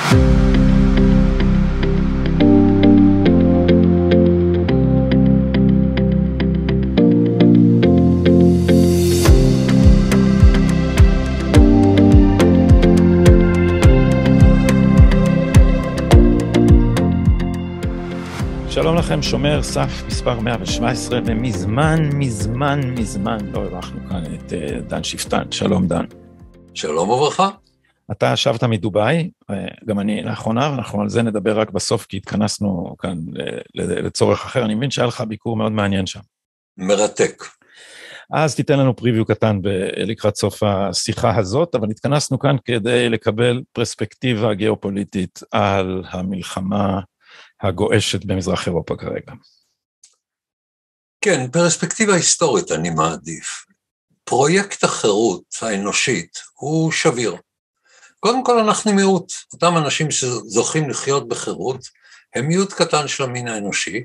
שלום לכם, שומר סף מספר 117, ומזמן לא אירחנו כאן את דן שפטן. שלום דן. שלום וברכה. אתה שבת מדובאי, גם אני לאחרונה, ואנחנו על זה נדבר רק בסוף, כי התכנסנו כאן לצורך אחר. אני מבין שהיה לך ביקור מאוד מעניין שם. מרתק. אז תיתן לנו פריוויו קטן לקראת סוף השיחה הזאת, אבל התכנסנו כאן כדי לקבל פרספקטיבה גיאופוליטית על המלחמה הגואשת במזרח אירופה כרגע. כן, פרספקטיבה היסטורית אני מעדיף. פרויקט החירות האנושית הוא שביר. קודם כל אנחנו מיעוט, אותם אנשים שזוכים לחיות בחירות, הם מיעוט קטן של המין האנושי,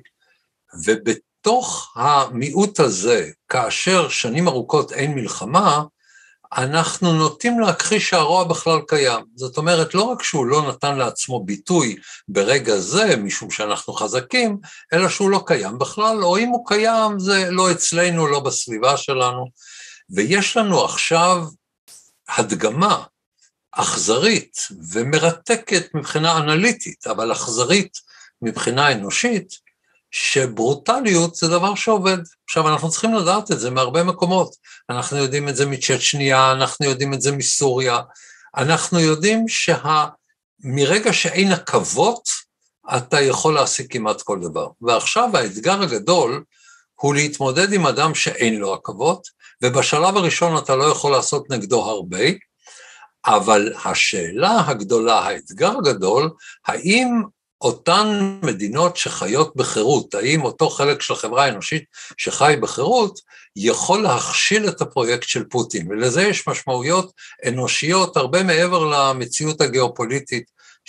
ובתוך המיעוט הזה, כאשר שנים ארוכות אין מלחמה, אנחנו נוטים להכחיש שהרוע בכלל קיים. זאת אומרת, לא רק שהוא לא נתן לעצמו ביטוי ברגע זה, משום שאנחנו חזקים, אלא שהוא לא קיים בכלל, או אם הוא קיים, זה לא אצלנו, לא בסביבה שלנו. ויש לנו עכשיו הדגמה אכזרית ומרתקת מבחינה אנליטית, אבל אכזרית מבחינה אנושית, שברוטליות זה דבר שעובד. עכשיו, אנחנו צריכים לדעת את זה מהרבה מקומות. אנחנו יודעים את זה מצ'צ'ניה, אנחנו יודעים את זה מסוריה, אנחנו יודעים מרגע שאין עכבות, אתה יכול להשיג כמעט כל דבר. ועכשיו האתגר הגדול הוא להתמודד עם אדם שאין לו עכבות, ובשלב הראשון אתה לא יכול לעשות נגדו הרבה, אבל השאלה הגדולה, האתגר הגדול, האם אותן מדינות שחיות בחירות, האם אותו חלק של החברה האנושית שחי בחירות, יכול להכשיל את הפרויקט של פוטין, ולזה יש משמעויות אנושיות הרבה מעבר למציאות הגיאופוליטית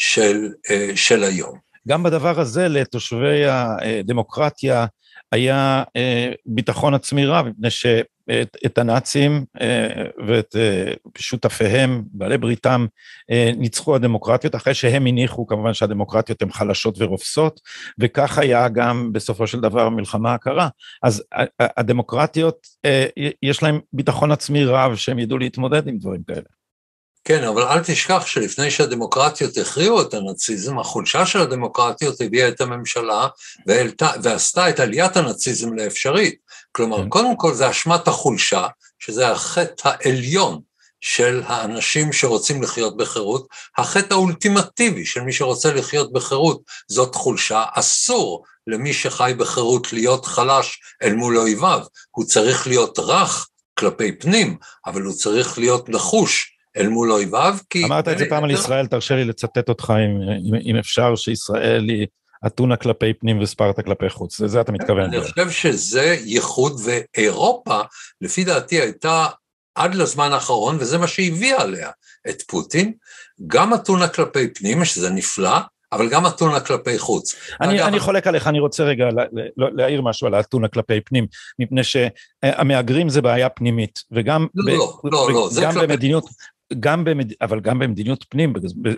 של היום. גם בדבר הזה לתושבי הדמוקרטיה היה ביטחון עצמי רב, מפני שאת הנאצים ואת שותפיהם, בעלי בריתם, ניצחו הדמוקרטיות, אחרי שהם הניחו כמובן שהדמוקרטיות הן חלשות ורופסות, וכך היה גם בסופו של דבר מלחמה הקרה. אז הדמוקרטיות, יש להם ביטחון עצמי רב, שהם ידעו להתמודד עם דברים כאלה. כן, אבל אל תשכח שלפני שהדמוקרטיות הכריעו את הנאציזם, החולשה של הדמוקרטיות הביאה את הממשלה ועשתה את עליית הנאציזם לאפשרית. כלומר, קודם כל זה אשמת החולשה, שזה החטא העליון של האנשים שרוצים לחיות בחירות, החטא האולטימטיבי של מי שרוצה לחיות בחירות, זאת חולשה. אסור למי שחי בחירות להיות חלש אל מול אויביו, הוא צריך להיות רך כלפי פנים, אבל הוא צריך להיות נחוש, אל מול אויביו, כי... אמרת את זה פעם על ישראל, תרשה לי לצטט אותך אם אפשר שישראל היא אתונה כלפי פנים וספרטה כלפי חוץ, לזה אתה מתכוון. אני חושב שזה ייחוד, ואירופה, לפי דעתי הייתה עד לזמן האחרון, וזה מה שהביא עליה את פוטין, גם אתונה כלפי פנים, שזה נפלא, אבל גם אתונה כלפי חוץ. אני חולק עליך, אני רוצה רגע להעיר משהו על האתונה כלפי פנים, מפני שהמאגרים זה בעיה פנימית, וגם במדיניות... אבל גם במדיניות פנים,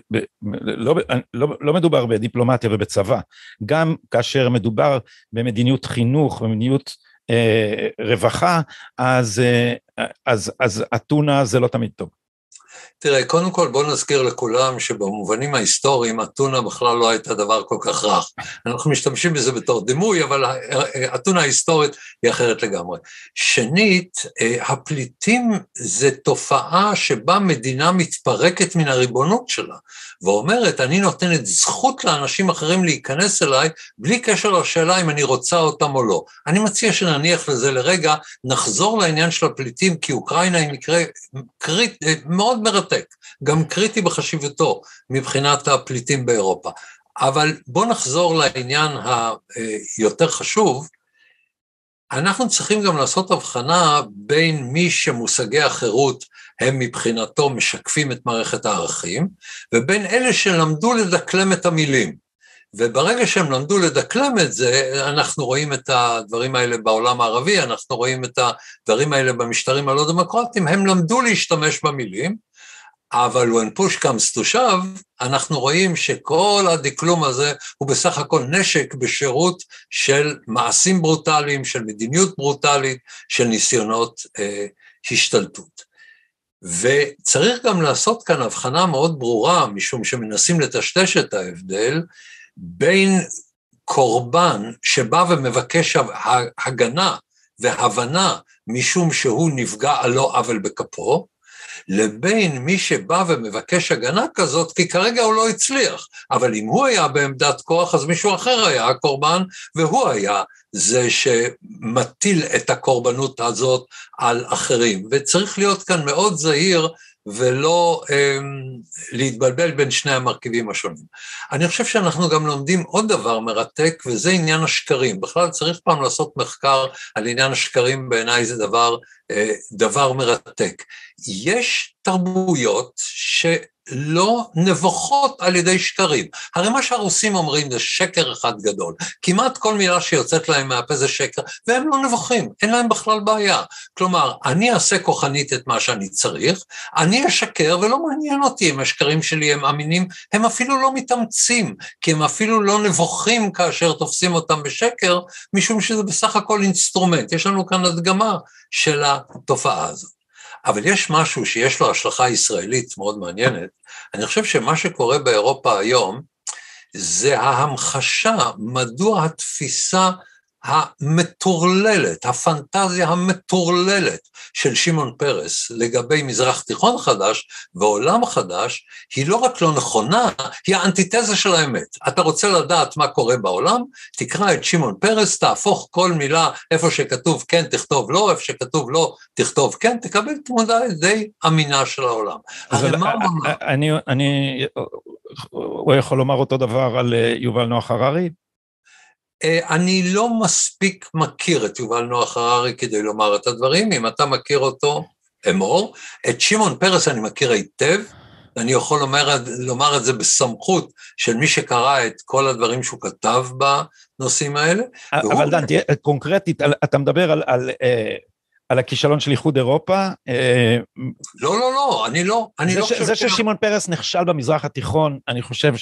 לא מדובר בדיפלומטיה ובצבא, גם כאשר מדובר במדיניות חינוך, במדיניות רווחה, אז אתונה זה לא תמיד טוב. תראה, קודם כל בוא נזכיר לכולם שבמובנים ההיסטוריים אתונה בכלל לא הייתה דבר כל כך רך. אנחנו משתמשים בזה בתור דימוי, אבל אתונה ההיסטורית היא אחרת לגמרי. שנית, הפליטים זה תופעה שבה מדינה מתפרקת מן הריבונות שלה, ואומרת, אני נותנת זכות לאנשים אחרים להיכנס אליי, בלי קשר לשאלה אם אני רוצה אותם או לא. אני מציע שנניח לזה לרגע, נחזור לעניין של הפליטים, כי אוקראינה היא מקרה מאוד מרתק, גם קריטי בחשיבותו מבחינת הפליטים באירופה. אבל בוא נחזור לעניין היותר חשוב, אנחנו צריכים גם לעשות הבחנה בין מי שמושגי החירות הם מבחינתו משקפים את מערכת הערכים, ובין אלה שלמדו לדקלם את המילים. וברגע שהם למדו לדקלם את זה, אנחנו רואים את הדברים האלה בעולם הערבי, אנחנו רואים את הדברים האלה במשטרים הלא דמוקרטיים, הם למדו להשתמש במילים, אבל when push comes to shove, אנחנו רואים שכל הדקלום הזה הוא בסך הכל נשק בשירות של מעשים ברוטליים, של מדיניות ברוטלית, של ניסיונות השתלטות. וצריך גם לעשות כאן הבחנה מאוד ברורה, משום שמנסים לטשטש את ההבדל, בין קורבן שבא ומבקש הגנה והבנה, משום שהוא נפגע על לא עוול בכפו, לבין מי שבא ומבקש הגנה כזאת, כי כרגע הוא לא הצליח, אבל אם הוא היה בעמדת כוח, אז מישהו אחר היה הקורבן, והוא היה זה שמטיל את הקורבנות הזאת על אחרים, וצריך להיות כאן מאוד זהיר, ולא להתבלבל בין שני המרכיבים השונים. אני חושב שאנחנו גם לומדים עוד דבר מרתק, וזה עניין השקרים. בכלל צריך פעם לעשות מחקר על עניין השקרים, בעיניי זה דבר מרתק. יש תרבויות שלא נבוכות על ידי שקרים. הרי מה שהרוסים אומרים זה שקר אחד גדול. כמעט כל מילה שיוצאת להם מהפה זה שקר, והם לא נבוכים, אין להם בכלל בעיה. כלומר, אני אעשה כוחנית את מה שאני צריך, אני אשקר ולא מעניין אותי אם השקרים שלי הם אמינים, הם אפילו לא מתאמצים, כי הם אפילו לא נבוכים כאשר תופסים אותם בשקר, משום שזה בסך הכל אינסטרומנט. יש לנו כאן הדגמה של התופעה הזאת. אבל יש משהו שיש לו השלכה ישראלית מאוד מעניינת. אני חושב שמה שקורה באירופה היום, זה ההמחשה, מדוע התפיסה המטורללת, הפנטזיה המטורללת של שמעון פרס לגבי מזרח תיכון חדש ועולם חדש, היא לא רק לא נכונה, היא האנטיתזה של האמת. אתה רוצה לדעת מה קורה בעולם, תקרא את שמעון פרס, תהפוך כל מילה, איפה שכתוב כן תכתוב לא, איפה שכתוב לא תכתוב כן, תקבל תמונה די אמינה של העולם. הוא יכול לומר אותו דבר על יובל נוח הררי? אני לא מספיק מכיר את יובל נוח הררי כדי לומר את הדברים, אם אתה מכיר אותו, אמור. את שמעון פרס אני מכיר היטב, אני יכול לומר את זה בסמכות של מי שקרא את כל הדברים שהוא כתב בנושאים האלה. אבל דן, קונקרטית, אתה מדבר על הכישלון של איחוד אירופה? לא, אני לא חושב... זה ששמעון פרס נכשל במזרח התיכון, אני חושב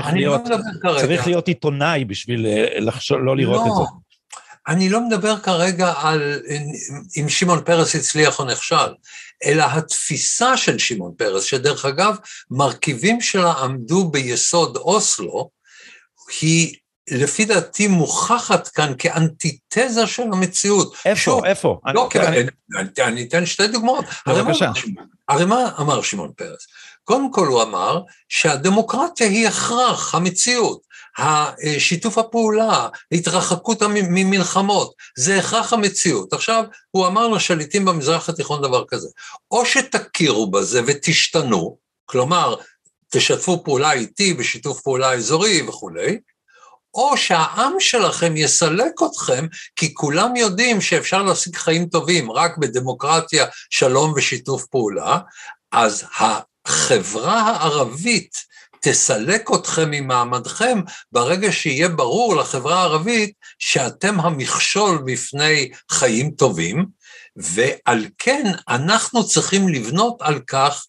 שצריך להיות עיתונאי בשביל לא לראות את זה. אני לא מדבר כרגע על אם שמעון פרס הצליח או נכשל, אלא התפיסה של שמעון פרס, שדרך אגב, מרכיבים שלה עמדו ביסוד אוסלו, היא לפי דעתי מוכחת כאן כאנטיתזה של המציאות. איפה? אני אתן שתי דוגמאות. הרי מה אמר שמעון פרס? קודם כל הוא אמר שהדמוקרטיה היא הכרח, המציאות, השיתוף הפעולה, התרחקות ממלחמות, זה הכרח המציאות. עכשיו הוא אמר לשליטים במזרח התיכון דבר כזה, או שתכירו בזה ותשתנו, כלומר תשתפו פעולה איתי בשיתוף פעולה אזורי וכולי, או שהעם שלכם יסלק אתכם, כי כולם יודעים שאפשר להשיג חיים טובים רק בדמוקרטיה, שלום ושיתוף פעולה, אז החברה הערבית תסלק אתכם ממעמדכם, ברגע שיהיה ברור לחברה הערבית שאתם המכשול בפני חיים טובים, ועל כן אנחנו צריכים לבנות על כך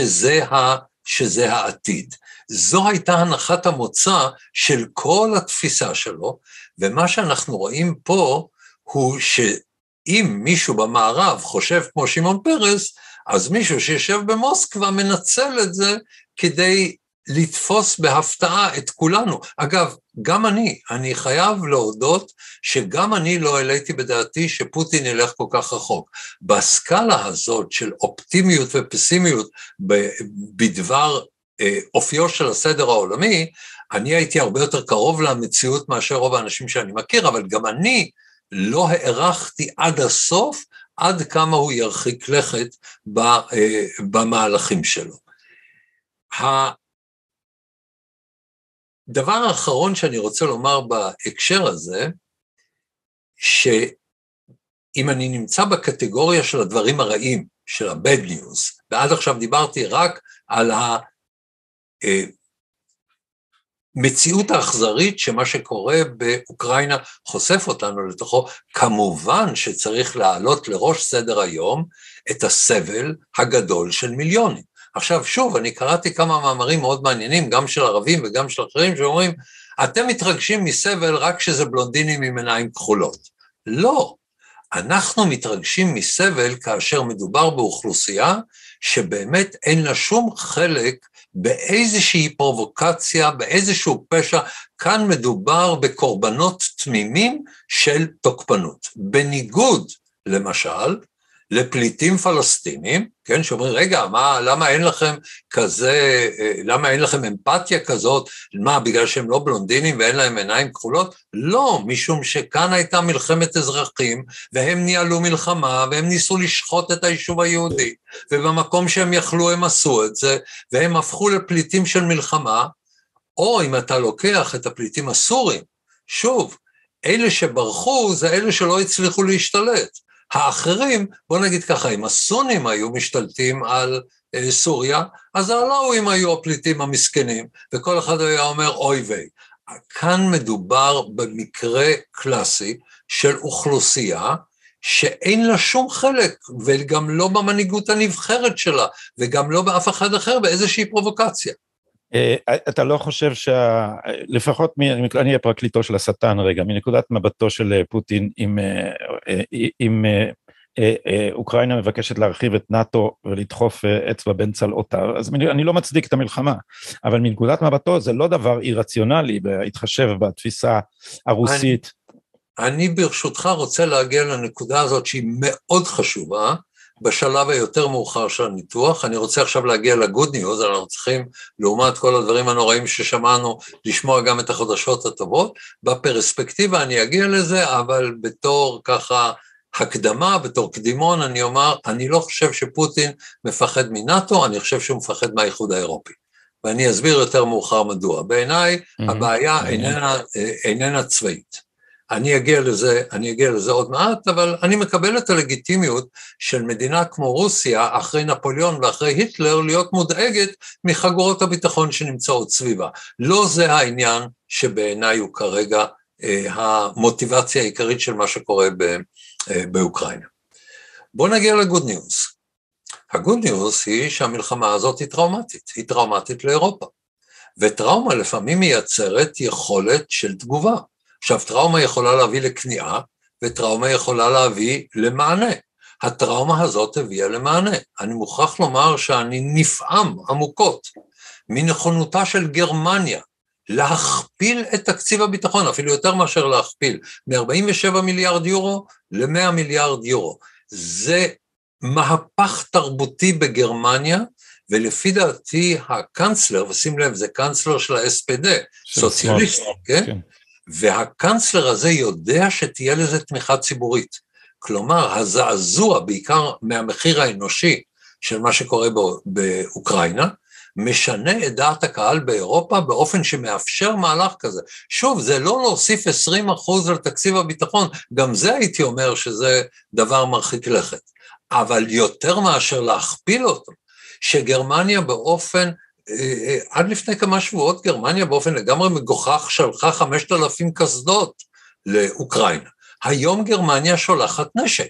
שזה העתיד. זו הייתה הנחת המוצא של כל התפיסה שלו, ומה שאנחנו רואים פה הוא שאם מישהו במערב חושב כמו שמעון פרס, אז מישהו שישב במוסקבה מנצל את זה כדי לתפוס בהפתעה את כולנו. אגב, גם אני חייב להודות שגם אני לא העליתי בדעתי שפוטין ילך כל כך רחוק. בסקאלה הזאת של אופטימיות ופסימיות בדבר אופיו של הסדר העולמי, אני הייתי הרבה יותר קרוב למציאות מאשר רוב האנשים שאני מכיר, אבל גם אני לא הערכתי עד הסוף, עד כמה הוא ירחיק לכת במהלכים שלו. הדבר האחרון שאני רוצה לומר בהקשר הזה, שאם אני נמצא בקטגוריה של הדברים הרעים, של ה-bad news, ועד עכשיו דיברתי רק על המציאות האכזרית שמה שקורה באוקראינה חושף אותנו לתוכו, כמובן שצריך להעלות לראש סדר היום את הסבל הגדול של מיליונים. עכשיו שוב, אני קראתי כמה מאמרים מאוד מעניינים, גם של ערבים וגם של אחרים, שאומרים, אתם מתרגשים מסבל רק שזה בלונדינים עם עיניים כחולות. לא, אנחנו מתרגשים מסבל כאשר מדובר באוכלוסייה, שבאמת אין לה שום חלק באיזושהי פרובוקציה, באיזשהו פשע, כאן מדובר בקורבנות תמימים של תוקפנות. בניגוד, למשל, לפליטים פלסטינים, כן, שאומרים, רגע, למה אין לכם כזה, למה אין לכם אמפתיה כזאת, מה, בגלל שהם לא בלונדינים ואין להם עיניים כחולות? לא, משום שכאן הייתה מלחמת אזרחים, והם ניהלו מלחמה, והם ניסו לשחוט את היישוב היהודי, ובמקום שהם יכלו הם עשו את זה, והם הפכו לפליטים של מלחמה, או אם אתה לוקח את הפליטים הסורים, שוב, אלה שברחו זה אלה שלא הצליחו להשתלט, האחרים, בוא נגיד ככה, אם הסונים היו משתלטים על סוריה, אז העלאווים היו הפליטים המסכנים, וכל אחד היה אומר אוי ויי. כאן מדובר במקרה קלאסי של אוכלוסייה, שאין לה שום חלק, וגם לא במנהיגות הנבחרת שלה, וגם לא באף אחד אחר, באיזושהי פרובוקציה. אתה לא חושב לפחות אני אהיה פרקליטו של השטן רגע, מנקודת מבטו של פוטין, אם אוקראינה מבקשת להרחיב את נאטו ולדחוף אצבע בין צלעותיו, אז אני לא מצדיק את המלחמה, אבל מנקודת מבטו זה לא דבר אירציונלי, בהתחשב בתפיסה הרוסית. אני ברשותך רוצה להגיע לנקודה הזאת שהיא מאוד חשובה, בשלב היותר מאוחר של הניתוח. אני רוצה עכשיו להגיע לגוד ניוז, אנחנו צריכים, לעומת כל הדברים הנוראים ששמענו, לשמוע גם את החדשות הטובות. בפרספקטיבה אני אגיע לזה, אבל בתור ככה הקדמה, בתור קדימון, אני אומר, אני לא חושב שפוטין מפחד מנאטו, אני חושב שהוא מפחד מהאיחוד האירופי. ואני אסביר יותר מאוחר מדוע. בעיניי, הבעיה איננה צבאית. אני אגיע לזה עוד מעט, אבל אני מקבל את הלגיטימיות של מדינה כמו רוסיה, אחרי נפוליאון ואחרי היטלר, להיות מודאגת מחגורות הביטחון שנמצאות סביבה. לא זה העניין שבעיניי הוא כרגע המוטיבציה העיקרית של מה שקורה באוקראינה. בואו נגיע לגוד ניוז. הגוד ניוז היא שהמלחמה הזאת היא טראומטית, היא טראומטית לאירופה. וטראומה לפעמים מייצרת יכולת של תגובה. עכשיו, טראומה יכולה להביא לכניעה, וטראומה יכולה להביא למענה. הטראומה הזאת הביאה למענה. אני מוכרח לומר שאני נפעם עמוקות מנכונותה של גרמניה להכפיל את תקציב הביטחון, אפילו יותר מאשר להכפיל, מ-47 מיליארד יורו ל-100 מיליארד יורו. זה מהפך תרבותי בגרמניה, ולפי דעתי הקנצלר, ושים לב, זה קנצלר של ה-SPD, סוציאליסט, כן? והקנצלר הזה יודע שתהיה לזה תמיכה ציבורית. כלומר, הזעזוע, בעיקר מהמחיר האנושי של מה שקורה באוקראינה, משנה את דעת הקהל באירופה באופן שמאפשר מהלך כזה. שוב, זה לא להוסיף 20% על תקציב הביטחון, גם זה הייתי אומר שזה דבר מרחיק לכת. אבל יותר מאשר להכפיל אותו, שגרמניה באופן, עד לפני כמה שבועות גרמניה באופן לגמרי מגוחך שלחה 5,000 קסדות לאוקראינה. היום גרמניה שולחת נשק,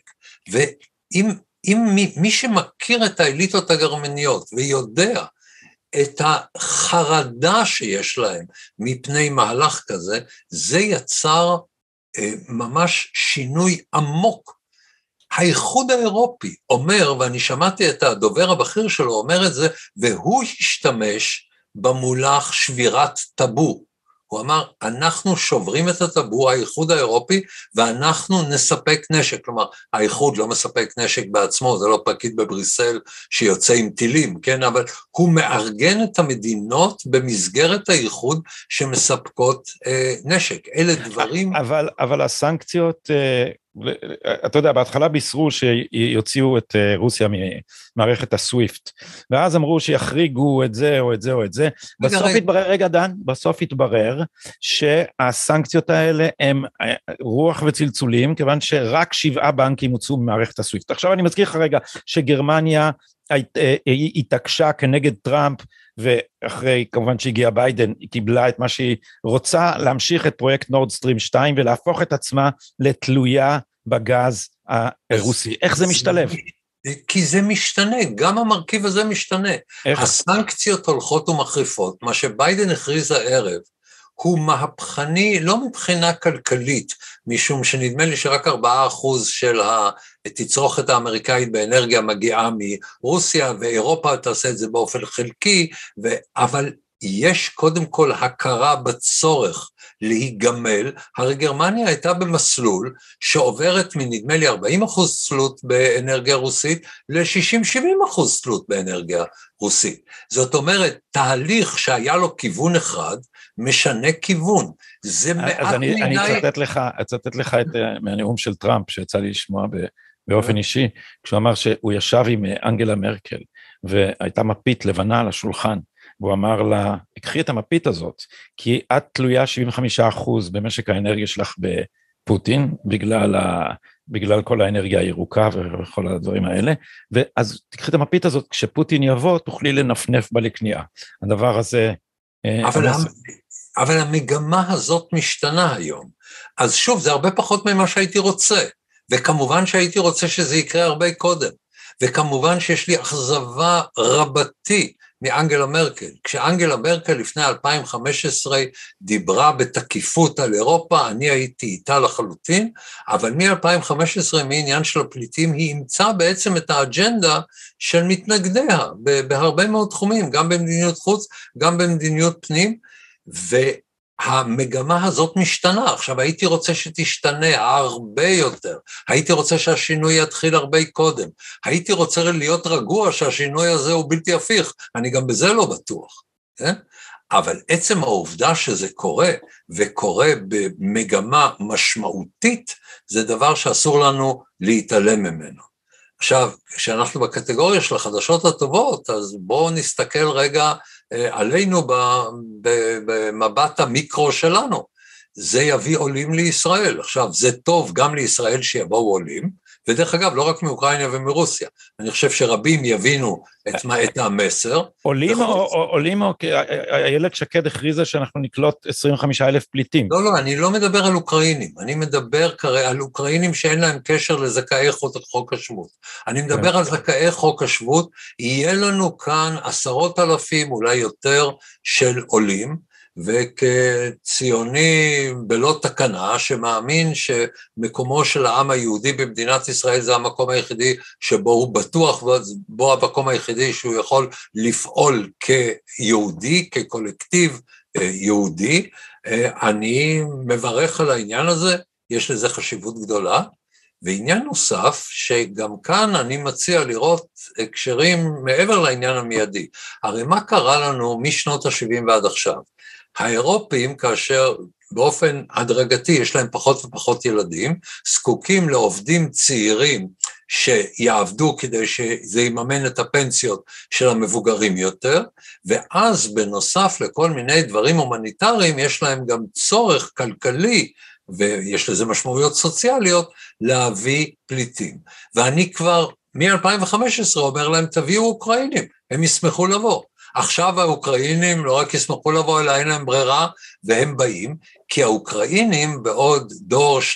ואם מי שמכיר את האליטות הגרמניות ויודע את החרדה שיש להם מפני מהלך כזה, זה יצר ממש שינוי עמוק. האיחוד האירופי אומר, ואני שמעתי את הדובר הבכיר שלו אומר את זה, והוא השתמש במולח שבירת טאבו. הוא אמר, אנחנו שוברים את הטאבו, האיחוד האירופי, ואנחנו נספק נשק. כלומר, האיחוד לא מספק נשק בעצמו, זה לא פקיד בבריסל שיוצא עם טילים, כן? אבל הוא מארגן את המדינות במסגרת האיחוד שמספקות נשק. אלה דברים... אבל הסנקציות... אתה יודע, בהתחלה בישרו שיוציאו את רוסיה ממערכת הסוויפט, ואז אמרו שיחריגו את זה או את זה או את זה, בסוף התברר, רגע דן, בסוף התברר שהסנקציות האלה הם רוח וצלצולים, כיוון שרק 7 בנקים הוצאו ממערכת הסוויפט. עכשיו אני מזכיר לך רגע שגרמניה התעקשה כנגד טראמפ, ואחרי כמובן שהגיע ביידן, היא קיבלה את מה שהיא רוצה, להמשיך את פרויקט נורד סטרים 2, ולהפוך את עצמה לתלויה בגז הרוסי. איך זה משתלב? כי זה משתנה, גם המרכיב הזה משתנה. איך? הסנקציות הולכות ומחריפות, מה שביידן הכריז הערב, הוא מהפכני לא מבחינה כלכלית, משום שנדמה לי שרק 4% של התצרוכת האמריקאית באנרגיה מגיעה מרוסיה, ואירופה תעשה את זה באופן חלקי, אבל יש קודם כל הכרה בצורך להיגמל. הרי גרמניה הייתה במסלול שעוברת מנדמה לי 40% תלות באנרגיה רוסית ל-60-70% תלות באנרגיה רוסית. זאת אומרת, תהליך שהיה לו כיוון אחד, משנה כיוון. זה מעט אז אני מדי... אצטט לך מהנאום של טראמפ, שיצא לי לשמוע באופן אישי, כשהוא אמר שהוא ישב עם אנגלה מרקל, והייתה מפית לבנה על השולחן, והוא אמר לה, קחי את המפית הזאת, כי את תלויה 75% במשק האנרגיה שלך בפוטין, בגלל כל האנרגיה הירוקה וכל הדברים האלה, ואז תקחי את המפית הזאת, כשפוטין יבוא, תוכלי לנפנף בה לקנייה. הדבר הזה... אבל המגמה הזאת משתנה היום. אז שוב, זה הרבה פחות ממה שהייתי רוצה, וכמובן שהייתי רוצה שזה יקרה הרבה קודם, וכמובן שיש לי אכזבה רבתי מאנגלה מרקל. כשאנגלה מרקל לפני 2015 דיברה בתקיפות על אירופה, אני הייתי איתה לחלוטין, אבל מ-2015, מעניין של הפליטים, היא אימצה בעצם את האג'נדה של מתנגדיה, בהרבה מאוד תחומים, גם במדיניות חוץ, גם במדיניות פנים, והמגמה הזאת משתנה. עכשיו, הייתי רוצה שתשתנה הרבה יותר, הייתי רוצה שהשינוי יתחיל הרבה קודם, הייתי רוצה להיות רגוע שהשינוי הזה הוא בלתי הפיך, אני גם בזה לא בטוח, כן? אבל עצם העובדה שזה קורה, וקורה במגמה משמעותית, זה דבר שאסור לנו להתעלם ממנו. עכשיו, כשאנחנו בקטגוריה של החדשות הטובות, אז בואו נסתכל רגע עלינו במבט המיקרו שלנו. זה יביא עולים לישראל. עכשיו, זה טוב גם לישראל שיבואו עולים, ודרך אגב, לא רק מאוקראינה ומרוסיה. אני חושב שרבים יבינו את המסר. עולים או איילת שקד הכריזה שאנחנו נקלוט 25,000 פליטים. לא, אני לא מדבר על אוקראינים, אני מדבר על אוקראינים שאין להם קשר לזכאי חוק השבות. אני מדבר על זכאי חוק השבות, יהיה לנו כאן 10,000, אולי יותר, של עולים, וכציוני בלא תקנה, שמאמין שמקומו של העם היהודי במדינת ישראל זה המקום היחידי שבו הוא בטוח, בו המקום היחידי שהוא יכול לפעול כיהודי, כקולקטיב יהודי. אני מברך על העניין הזה, יש לזה חשיבות גדולה, ועניין נוסף שגם כאן אני מציע לראות הקשרים מעבר לעניין המיידי. הרי מה קרה לנו משנות ה-70 ועד עכשיו? האירופים, כאשר באופן הדרגתי יש להם פחות ופחות ילדים, זקוקים לעובדים צעירים שיעבדו כדי שזה יממן את הפנסיות של המבוגרים יותר, ואז בנוסף לכל מיני דברים הומניטריים, יש להם גם צורך כלכלי, ויש לזה משמעויות סוציאליות, להביא פליטים. ואני כבר מ-2015 אומר להם, תביאו אוקראינים, הם ישמחו לבוא. עכשיו האוקראינים לא רק ישמחו לבוא, אלא אין להם ברירה, והם באים, כי האוקראינים בעוד דור 2-3,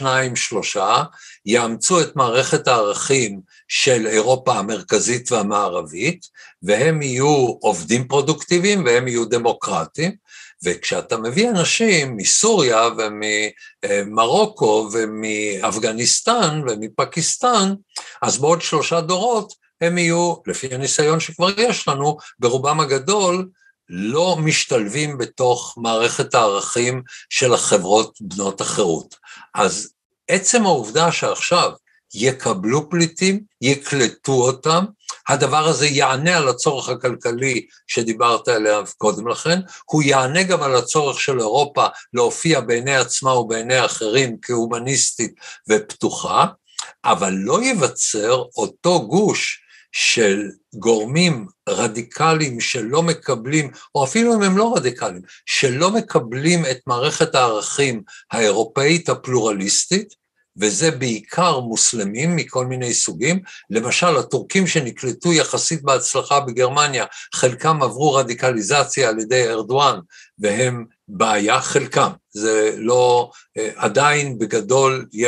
יאמצו את מערכת הערכים של אירופה המרכזית והמערבית, והם יהיו עובדים פרודוקטיביים, והם יהיו דמוקרטיים, וכשאתה מביא אנשים מסוריה וממרוקו ומאפגניסטן ומפקיסטן, אז בעוד 3 דורות, הם יהיו, לפי הניסיון שכבר יש לנו, ברובם הגדול, לא משתלבים בתוך מערכת הערכים של החברות בנות החירות. אז עצם העובדה שעכשיו יקבלו פליטים, יקלטו אותם, הדבר הזה יענה על הצורך הכלכלי שדיברת עליו קודם לכן, הוא יענה גם על הצורך של אירופה להופיע בעיני עצמה ובעיני אחרים כהומניסטית ופתוחה, אבל לא ייווצר אותו גוש של גורמים רדיקליים שלא מקבלים, או אפילו אם הם לא רדיקליים, שלא מקבלים את מערכת הערכים האירופאית הפלורליסטית, וזה בעיקר מוסלמים מכל מיני סוגים, למשל הטורקים שנקלטו יחסית בהצלחה בגרמניה, חלקם עברו רדיקליזציה על ידי ארדואן, והם בעיה חלקם, זה לא, עדיין בגדול יש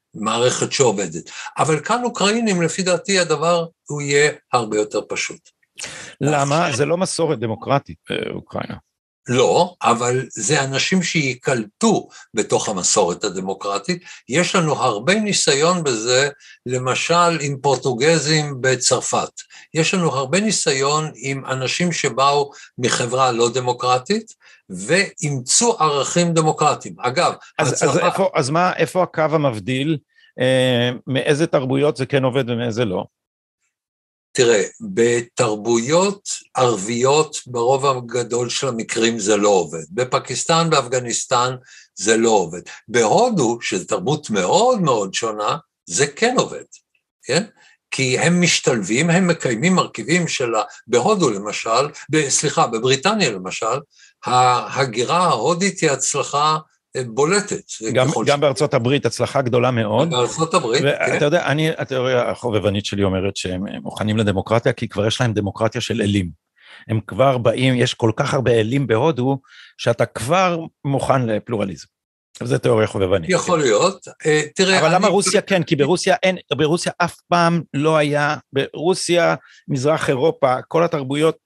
מערכת שעובדת. אבל כאן אוקראינים, לפי דעתי, הדבר הוא יהיה הרבה יותר פשוט. למה? זה לא מסורת דמוקרטית באוקראינה. לא, אבל זה אנשים שיקלטו בתוך המסורת הדמוקרטית. יש לנו הרבה ניסיון בזה, למשל עם פורטוגזים בצרפת. יש לנו הרבה ניסיון עם אנשים שבאו מחברה לא דמוקרטית, ואימצו ערכים דמוקרטיים. אגב, אז איפה הקו המבדיל, מאיזה תרבויות זה כן עובד ומאיזה לא? תראה, בתרבויות ערביות ברוב הגדול של המקרים זה לא עובד. בפקיסטן, באפגניסטן זה לא עובד. בהודו, שזו תרבות מאוד מאוד שונה, זה כן עובד, כן? כי הם משתלבים, הם מקיימים מרכיבים בהודו למשל, בבריטניה למשל, ההגירה ההודית היא הצלחה בולטת. גם בארצות הברית הצלחה גדולה מאוד. בארצות הברית, כן. ואתה יודע, התיאוריה החובבנית שלי אומרת שהם מוכנים לדמוקרטיה, כי כבר יש להם דמוקרטיה של אלים. הם כבר באים, יש כל כך הרבה אלים בהודו, שאתה כבר מוכן לפלורליזם. זו תיאוריה חובבנית. יכול להיות. תראה, אבל למה רוסיה כן? כי ברוסיה אף פעם לא היה, ברוסיה, מזרח אירופה, כל התרבויות,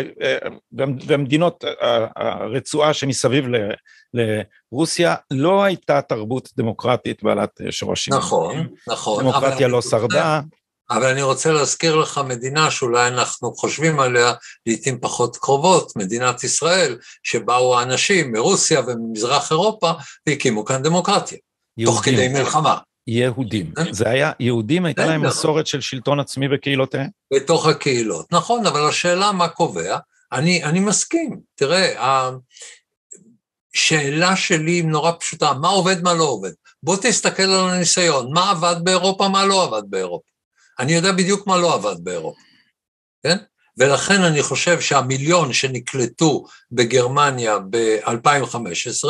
והמדינות הרצועה שמסביב לרוסיה, לא הייתה תרבות דמוקרטית בעלת שורשים. נכון. דמוקרטיה לא שרדה. אבל אני רוצה להזכיר לך מדינה שאולי אנחנו חושבים עליה לעתים פחות קרובות, מדינת ישראל, שבאו האנשים מרוסיה וממזרח אירופה, והקימו כאן דמוקרטיה, תוך כדי מלחמה. יהודים. זה היה, יהודים הייתה להם מסורת של שלטון עצמי בקהילותיהם? בתוך הקהילות, נכון, אבל השאלה מה קובע, אני מסכים, תראה, השאלה שלי נורא פשוטה, מה עובד, מה לא עובד? בוא תסתכל על הניסיון, מה עבד באירופה, מה לא עבד באירופה. אני יודע בדיוק מה לא עבד באירופה, כן? ולכן אני חושב שהמיליון שנקלטו בגרמניה ב-2015,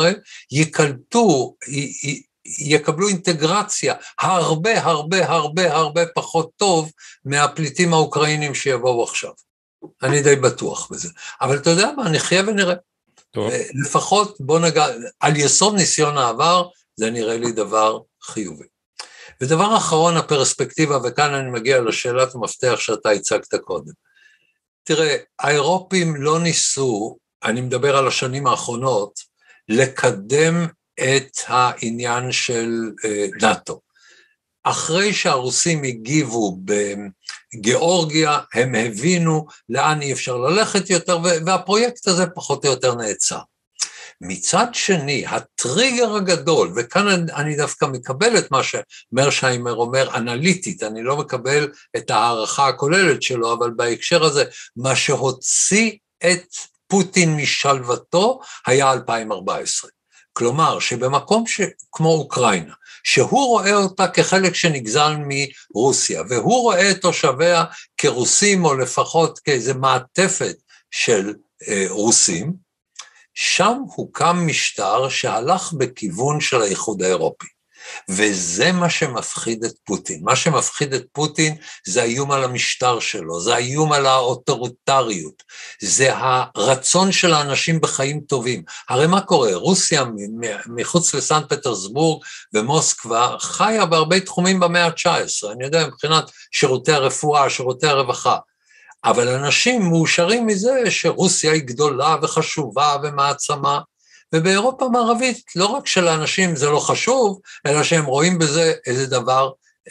יקבלו אינטגרציה הרבה הרבה הרבה הרבה פחות טוב מהפליטים האוקראינים שיבואו עכשיו. אני די בטוח בזה. אבל אתה יודע מה, נחיה ונראה. טוב. לפחות בוא נגע, על יסוד ניסיון העבר, זה נראה לי דבר חיובי. ודבר אחרון, הפרספקטיבה, וכאן אני מגיע לשאלת המפתח שאתה הצגת קודם. תראה, האירופים לא ניסו, אני מדבר על השנים האחרונות, לקדם את העניין של נאטו. אחרי שהרוסים הגיבו בגיאורגיה, הם הבינו לאן אי אפשר ללכת יותר, והפרויקט הזה פחות או יותר נעצר. מצד שני, הטריגר הגדול, וכאן אני דווקא מקבל את מה שמרשהיימר אומר אנליטית, אני לא מקבל את הערכה הכוללת שלו, אבל בהקשר הזה, מה שהוציא את פוטין משלוותו היה 2014. כלומר, שבמקום כמו אוקראינה, שהוא רואה אותה כחלק שנגזל מרוסיה, והוא רואה את תושביה כרוסים, או לפחות כאיזו מעטפת של רוסים, שם הוקם משטר שהלך בכיוון של האיחוד האירופי, וזה מה שמפחיד את פוטין. מה שמפחיד את פוטין זה האיום על המשטר שלו, זה האיום על האוטוריטריות, זה הרצון של האנשים בחיים טובים. הרי מה קורה? רוסיה מחוץ לסן פטרסבורג ומוסקבה חיה בהרבה תחומים במאה ה-19, אני יודע, מבחינת שירותי הרפואה, שירותי הרווחה, אבל אנשים מאושרים מזה שרוסיה היא גדולה וחשובה ומעצמה, ובאירופה המערבית לא רק שלאנשים זה לא חשוב, אלא שהם רואים בזה איזה דבר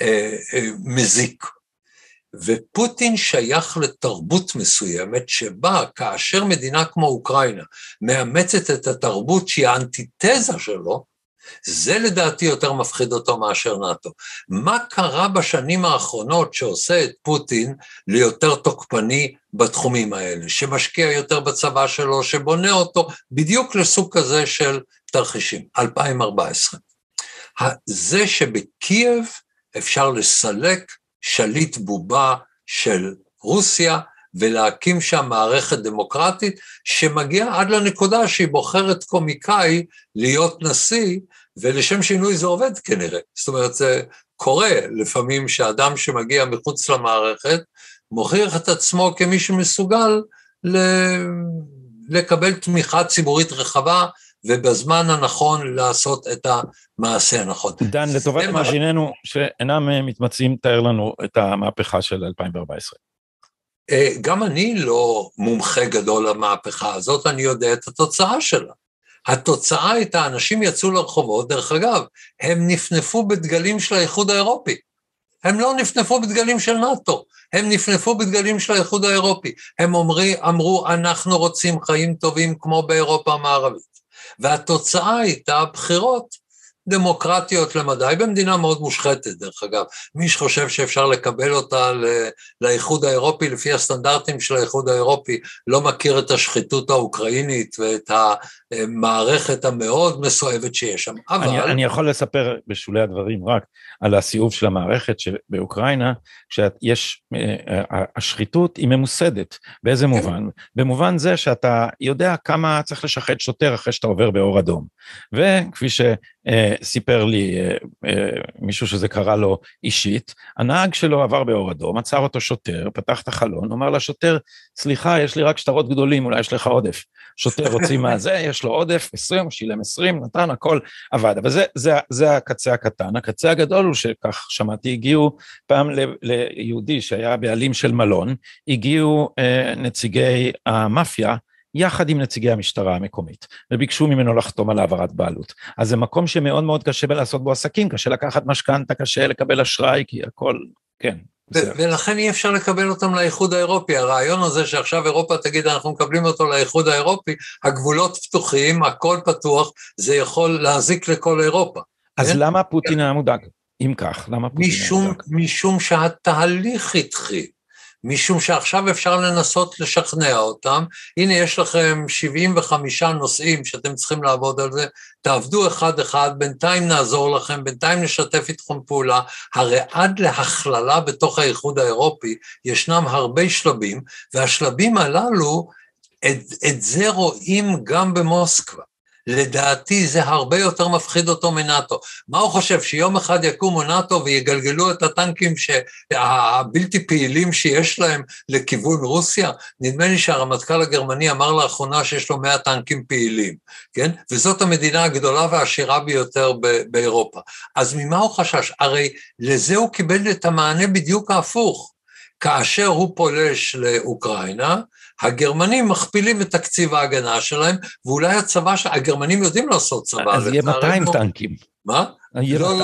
מזיק. ופוטין שייך לתרבות מסוימת שבה כאשר מדינה כמו אוקראינה מאמצת את התרבות שהיא האנטיתזה שלו, זה לדעתי יותר מפחיד אותו מאשר נאטו. מה קרה בשנים האחרונות שעושה את פוטין ליותר תוקפני בתחומים האלה, שמשקיע יותר בצבא שלו, שבונה אותו בדיוק לסוג כזה של תרחישים, 2014. זה שבקייב אפשר לסלק שליט בובה של רוסיה, ולהקים שם מערכת דמוקרטית, שמגיעה עד לנקודה שהיא בוחרת קומיקאי להיות נשיא, ולשם שינוי זה עובד כנראה. זאת אומרת, זה קורה לפעמים שאדם שמגיע מחוץ למערכת, מוכיח את עצמו כמי שמסוגל לקבל תמיכה ציבורית רחבה, ובזמן הנכון לעשות את המעשה הנכון. דן, לטובת מאזיננו שאינם מתמצאים, תאר לנו את המהפכה של 2014. גם אני לא מומחה גדול למהפכה הזאת, אני יודע את התוצאה שלה. התוצאה הייתה, אנשים יצאו לרחובות, דרך אגב, הם נפנפו בדגלים של האיחוד האירופי. הם לא נפנפו בדגלים של נאט"ו, הם נפנפו בדגלים של האיחוד האירופי. הם אמרו, אנחנו רוצים חיים טובים כמו באירופה המערבית. והתוצאה הייתה בחירות דמוקרטיות למדי, במדינה מאוד מושחתת, דרך אגב. מי שחושב שאפשר לקבל אותה לאיחוד האירופי, לפי הסטנדרטים של האיחוד האירופי, לא מכיר את השחיתות האוקראינית ואת המערכת המאוד מסואבת שיש שם. אני יכול לספר בשולי הדברים רק על הסיאוב של המערכת באוקראינה, כשיש, השחיתות היא ממוסדת. באיזה מובן? במובן זה שאתה יודע כמה צריך לשחט שוטר אחרי שאתה עובר באור אדום. וכפי סיפר לי מישהו שזה קרה לו אישית, הנהג שלו עבר באור אדום, עצר אותו שוטר, פתח את החלון, אומר לשוטר, סליחה, יש לי רק שטרות גדולים, אולי יש לך עודף. שוטר רוצים מה זה, יש לו עודף, 20, שילם 20, נתן, הכל עבד. אבל זה הקצה הקטן. הקצה הגדול הוא שכך שמעתי, הגיעו פעם ליהודי שהיה בעלים של מלון, הגיעו נציגי המאפיה, יחד עם נציגי המשטרה המקומית, וביקשו ממנו לחתום על העברת בעלות. אז זה מקום שמאוד מאוד קשה לעשות בו עסקים, קשה לקחת משכנתה, קשה לקבל אשראי, כי הכל, כן. ולכן אי אפשר לקבל אותם לאיחוד האירופי, הרעיון הזה שעכשיו אירופה תגיד, אנחנו מקבלים אותו לאיחוד האירופי, הגבולות פתוחים, הכל פתוח, זה יכול להזיק לכל אירופה. אז למה פוטין היה מודאג? אם כך, למה פוטין היה מודאג? משום שהתהליך התחיל. משום שעכשיו אפשר לנסות לשכנע אותם, הנה יש לכם 75 נושאים שאתם צריכים לעבוד על זה, תעבדו אחד אחד, בינתיים נעזור לכם, בינתיים נשתף איתכם פעולה, הרי עד להכללה בתוך האיחוד האירופי, ישנם הרבה שלבים, והשלבים הללו, את זה רואים גם במוסקבה. לדעתי זה הרבה יותר מפחיד אותו מנאטו. מה הוא חושב? שיום אחד יקומו נאטו ויגלגלו את הטנקים הבלתי פעילים שיש להם לכיוון רוסיה? נדמה לי שהרמטכ"ל הגרמני אמר לאחרונה שיש לו 100 טנקים פעילים, כן? וזאת המדינה הגדולה והעשירה ביותר באירופה. אז ממה הוא חשש? הרי לזה הוא קיבל את המענה בדיוק ההפוך. כאשר הוא פולש לאוקראינה, הגרמנים מכפילים את תקציב ההגנה שלהם, ואולי הצבא, הגרמנים יודעים לעשות צבא. אז יהיה 200 טנקים. מה? לא,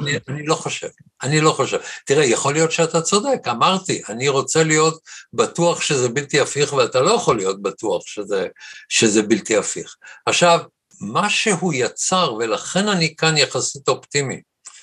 אני לא חושב. תראה, יכול להיות שאתה צודק, אמרתי, אני רוצה להיות בטוח שזה בלתי הפיך, ואתה לא יכול להיות בטוח שזה בלתי הפיך. עכשיו, מה שהוא יצר, ולכן אני כאן יחסית אופטימי,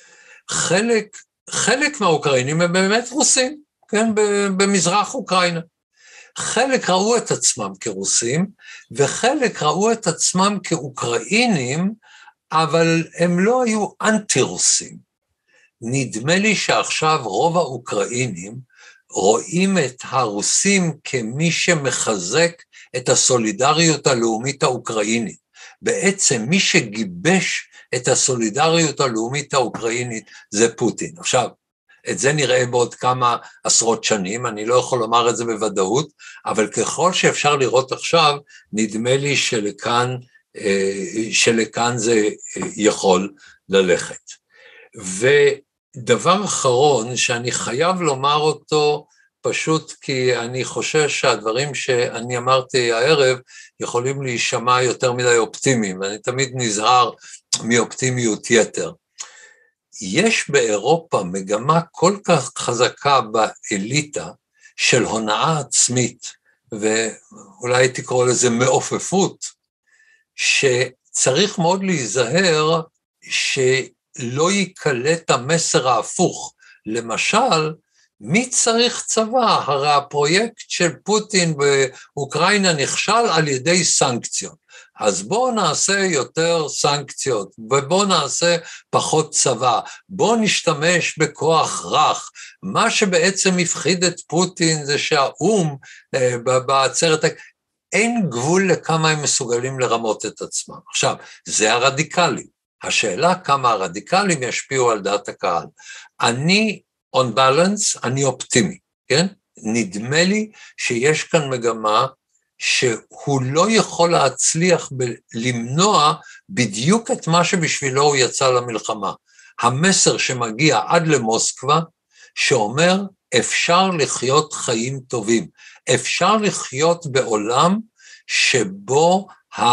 חלק מהאוקראינים הם באמת רוסים, כן, במזרח אוקראינה. חלק ראו את עצמם כרוסים, וחלק ראו את עצמם כאוקראינים, אבל הם לא היו אנטי-רוסים. נדמה לי שעכשיו רוב האוקראינים רואים את הרוסים כמי שמחזק את הסולידריות הלאומית האוקראינית. בעצם מי שגיבש את הסולידריות הלאומית האוקראינית זה פוטין. עכשיו, את זה נראה בעוד כמה עשרות שנים, אני לא יכול לומר את זה בוודאות, אבל ככל שאפשר לראות עכשיו, נדמה לי שלכאן זה יכול ללכת. ודבר אחרון שאני חייב לומר אותו, פשוט כי אני חושש שהדברים שאני אמרתי הערב, יכולים להישמע יותר מדי אופטימיים, ואני תמיד נזהר מאופטימיות יתר. יש באירופה מגמה כל כך חזקה באליטה של הונאה עצמית, ואולי תקרא לזה מעופפות, שצריך מאוד להיזהר שלא ייקלט המסר ההפוך. למשל, מי צריך צבא? הרי הפרויקט של פוטין באוקראינה נכשל על ידי סנקציות. אז בואו נעשה יותר סנקציות, ובואו נעשה פחות צבא, בואו נשתמש בכוח רך. מה שבעצם הפחיד את פוטין זה שהאום בעצרת, אין גבול לכמה הם מסוגלים לרמות את עצמם. עכשיו, זה הרדיקלי. השאלה כמה הרדיקלים ישפיעו על דעת הקהל. אני, on balance, אני אופטימי, כן? נדמה לי שיש כאן מגמה שהוא לא יכול להצליח למנוע בדיוק את מה שבשבילו הוא יצא למלחמה. המסר שמגיע עד למוסקבה, שאומר, אפשר לחיות חיים טובים, אפשר לחיות בעולם שבו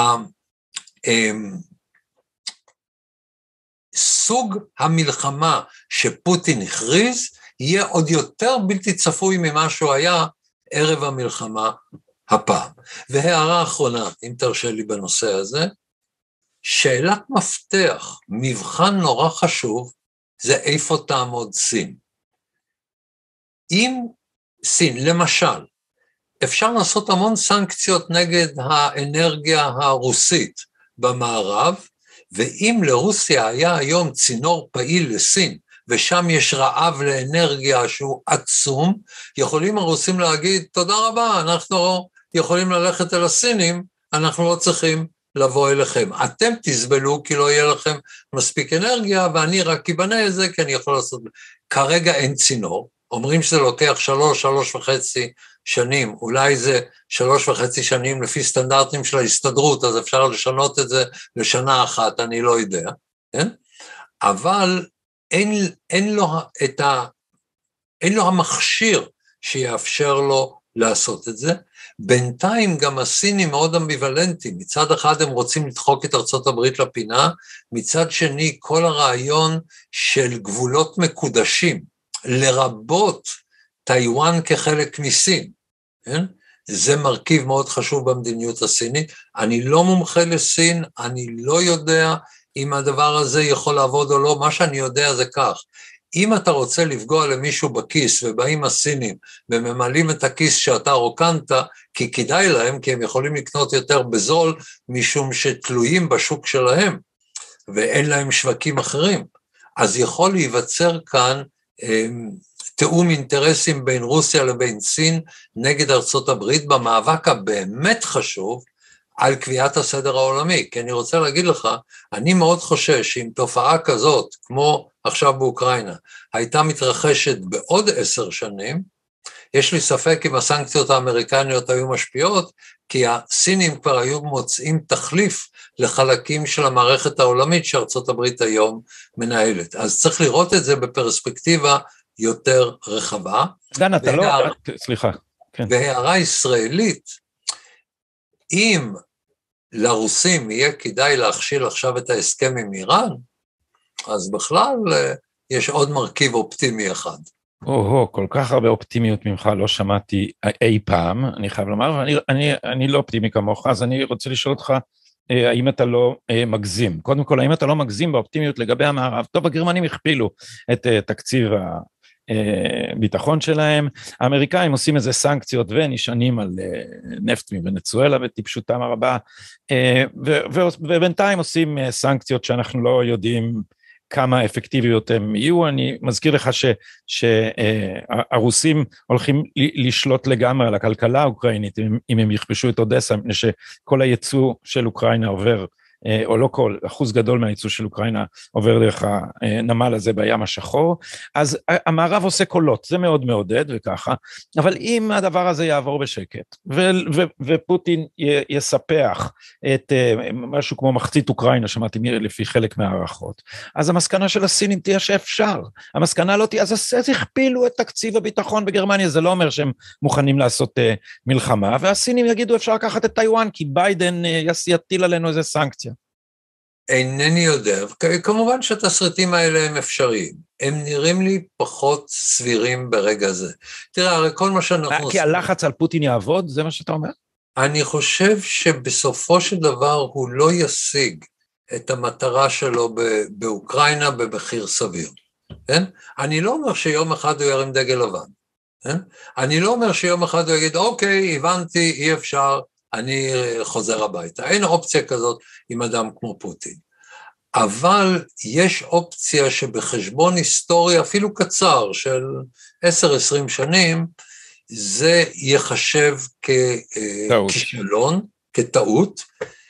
סוג המלחמה שפוטין הכריז, יהיה עוד יותר בלתי צפוי ממה שהוא היה ערב המלחמה הפעם. והערה אחרונה, אם תרשה לי בנושא הזה, שאלת מפתח, מבחן נורא חשוב, זה איפה תעמוד סין. אם סין, למשל, אפשר לעשות המון סנקציות נגד האנרגיה הרוסית במערב, ואם לרוסיה היה היום צינור פעיל לסין, ושם יש רעב לאנרגיה שהוא עצום, יכולים הרוסים להגיד, תודה רבה, אנחנו יכולים ללכת אל הסינים, אנחנו לא צריכים לבוא אליכם. אתם תסבלו כי לא יהיה לכם מספיק אנרגיה, ואני רק אבנה את זה, כי אני יכול לעשות. כרגע אין צינור, אומרים שזה לוקח 3.5 שנים, אולי זה 3.5 שנים לפי סטנדרטים של ההסתדרות, אז אפשר לשנות את זה לשנה אחת, אני לא יודע, כן? אבל אין לו המכשיר שיאפשר לו לעשות את זה. בינתיים גם הסינים מאוד אמביוולנטיים, מצד אחד הם רוצים לדחוק את ארצות הברית לפינה, מצד שני כל הרעיון של גבולות מקודשים, לרבות טיואן כחלק מסין, כן? זה מרכיב מאוד חשוב במדיניות הסינית. אני לא מומחה לסין, אני לא יודע אם הדבר הזה יכול לעבוד או לא, מה שאני יודע זה כך, אם אתה רוצה לפגוע למישהו בכיס, ובאים הסינים וממלאים את הכיס שאתה רוקנת, כי כדאי להם, כי הם יכולים לקנות יותר בזול, משום שתלויים בשוק שלהם, ואין להם שווקים אחרים, אז יכול להיווצר כאן תאום אינטרסים בין רוסיה לבין סין, נגד ארצות הברית, במאבק הבאמת חשוב, על קביעת הסדר העולמי, כי אני רוצה להגיד לך, אני מאוד חושש שאם תופעה כזאת, כמו עכשיו באוקראינה, הייתה מתרחשת בעוד 10 שנים, יש לי ספק אם הסנקציות האמריקניות היו משפיעות, כי הסינים כבר היו מוצאים תחליף לחלקים של המערכת העולמית שארצות הברית היום מנהלת. אז צריך לראות את זה בפרספקטיבה יותר רחבה. דן, אתה לא... סליחה. כן. והערה ישראלית, אם לרוסים יהיה כדאי להכשיל עכשיו את ההסכם עם איראן, אז בכלל יש עוד מרכיב אופטימי אחד. כל כך הרבה אופטימיות ממך לא שמעתי אי פעם, אני חייב לומר, ואני לא אופטימי כמוך, אז אני רוצה לשאול אותך, האם אתה לא מגזים? קודם כל, האם אתה לא מגזים באופטימיות לגבי המערב? טוב, הגרמנים הכפילו את תקציב הביטחון שלהם, האמריקאים עושים איזה סנקציות ונשענים על נפט מוונצואלה בטיפשותם הרבה, ובינתיים עושים סנקציות שאנחנו לא יודעים כמה אפקטיביות הם יהיו. אני מזכיר לך שהרוסים הולכים לשלוט לגמרי על הכלכלה האוקראינית, אם הם יכבשו את אודסה, מפני שכל הייצוא של אוקראינה עובר, או לא כל, אחוז גדול מהייצוא של אוקראינה עובר דרך הנמל הזה בים השחור, אז המערב עושה קולות, זה מאוד מעודד וככה, אבל אם הדבר הזה יעבור בשקט, ופוטין יספח את משהו כמו מחצית אוקראינה, שמעתי לפי חלק מהערכות, אז המסקנה של הסינים תהיה שאפשר, המסקנה לא תהיה, אז הכפילו את תקציב הביטחון בגרמניה, זה לא אומר שהם מוכנים לעשות מלחמה, והסינים יגידו אפשר לקחת את טיואן, כי ביידן יטיל עלינו איזה סנקציה. אינני יודע, כמובן שהתסריטים האלה הם אפשריים, הם נראים לי פחות סבירים ברגע זה. תראה, הרי כל מה שאנחנו... כי הלחץ על פוטין יעבוד, זה מה שאתה אומר? אני חושב שבסופו של דבר הוא לא ישיג את המטרה שלו באוקראינה במחיר סביר, כן? אני לא אומר שיום אחד הוא ירים דגל לבן, כן? אני לא אומר שיום אחד הוא יגיד, אוקיי, הבנתי, אי אפשר, אני חוזר הביתה. אין אופציה כזאת עם אדם כמו פוטין. אבל יש אופציה שבחשבון היסטורי אפילו קצר של 10-20 שנים, זה יחשב ככישלון, כטעות,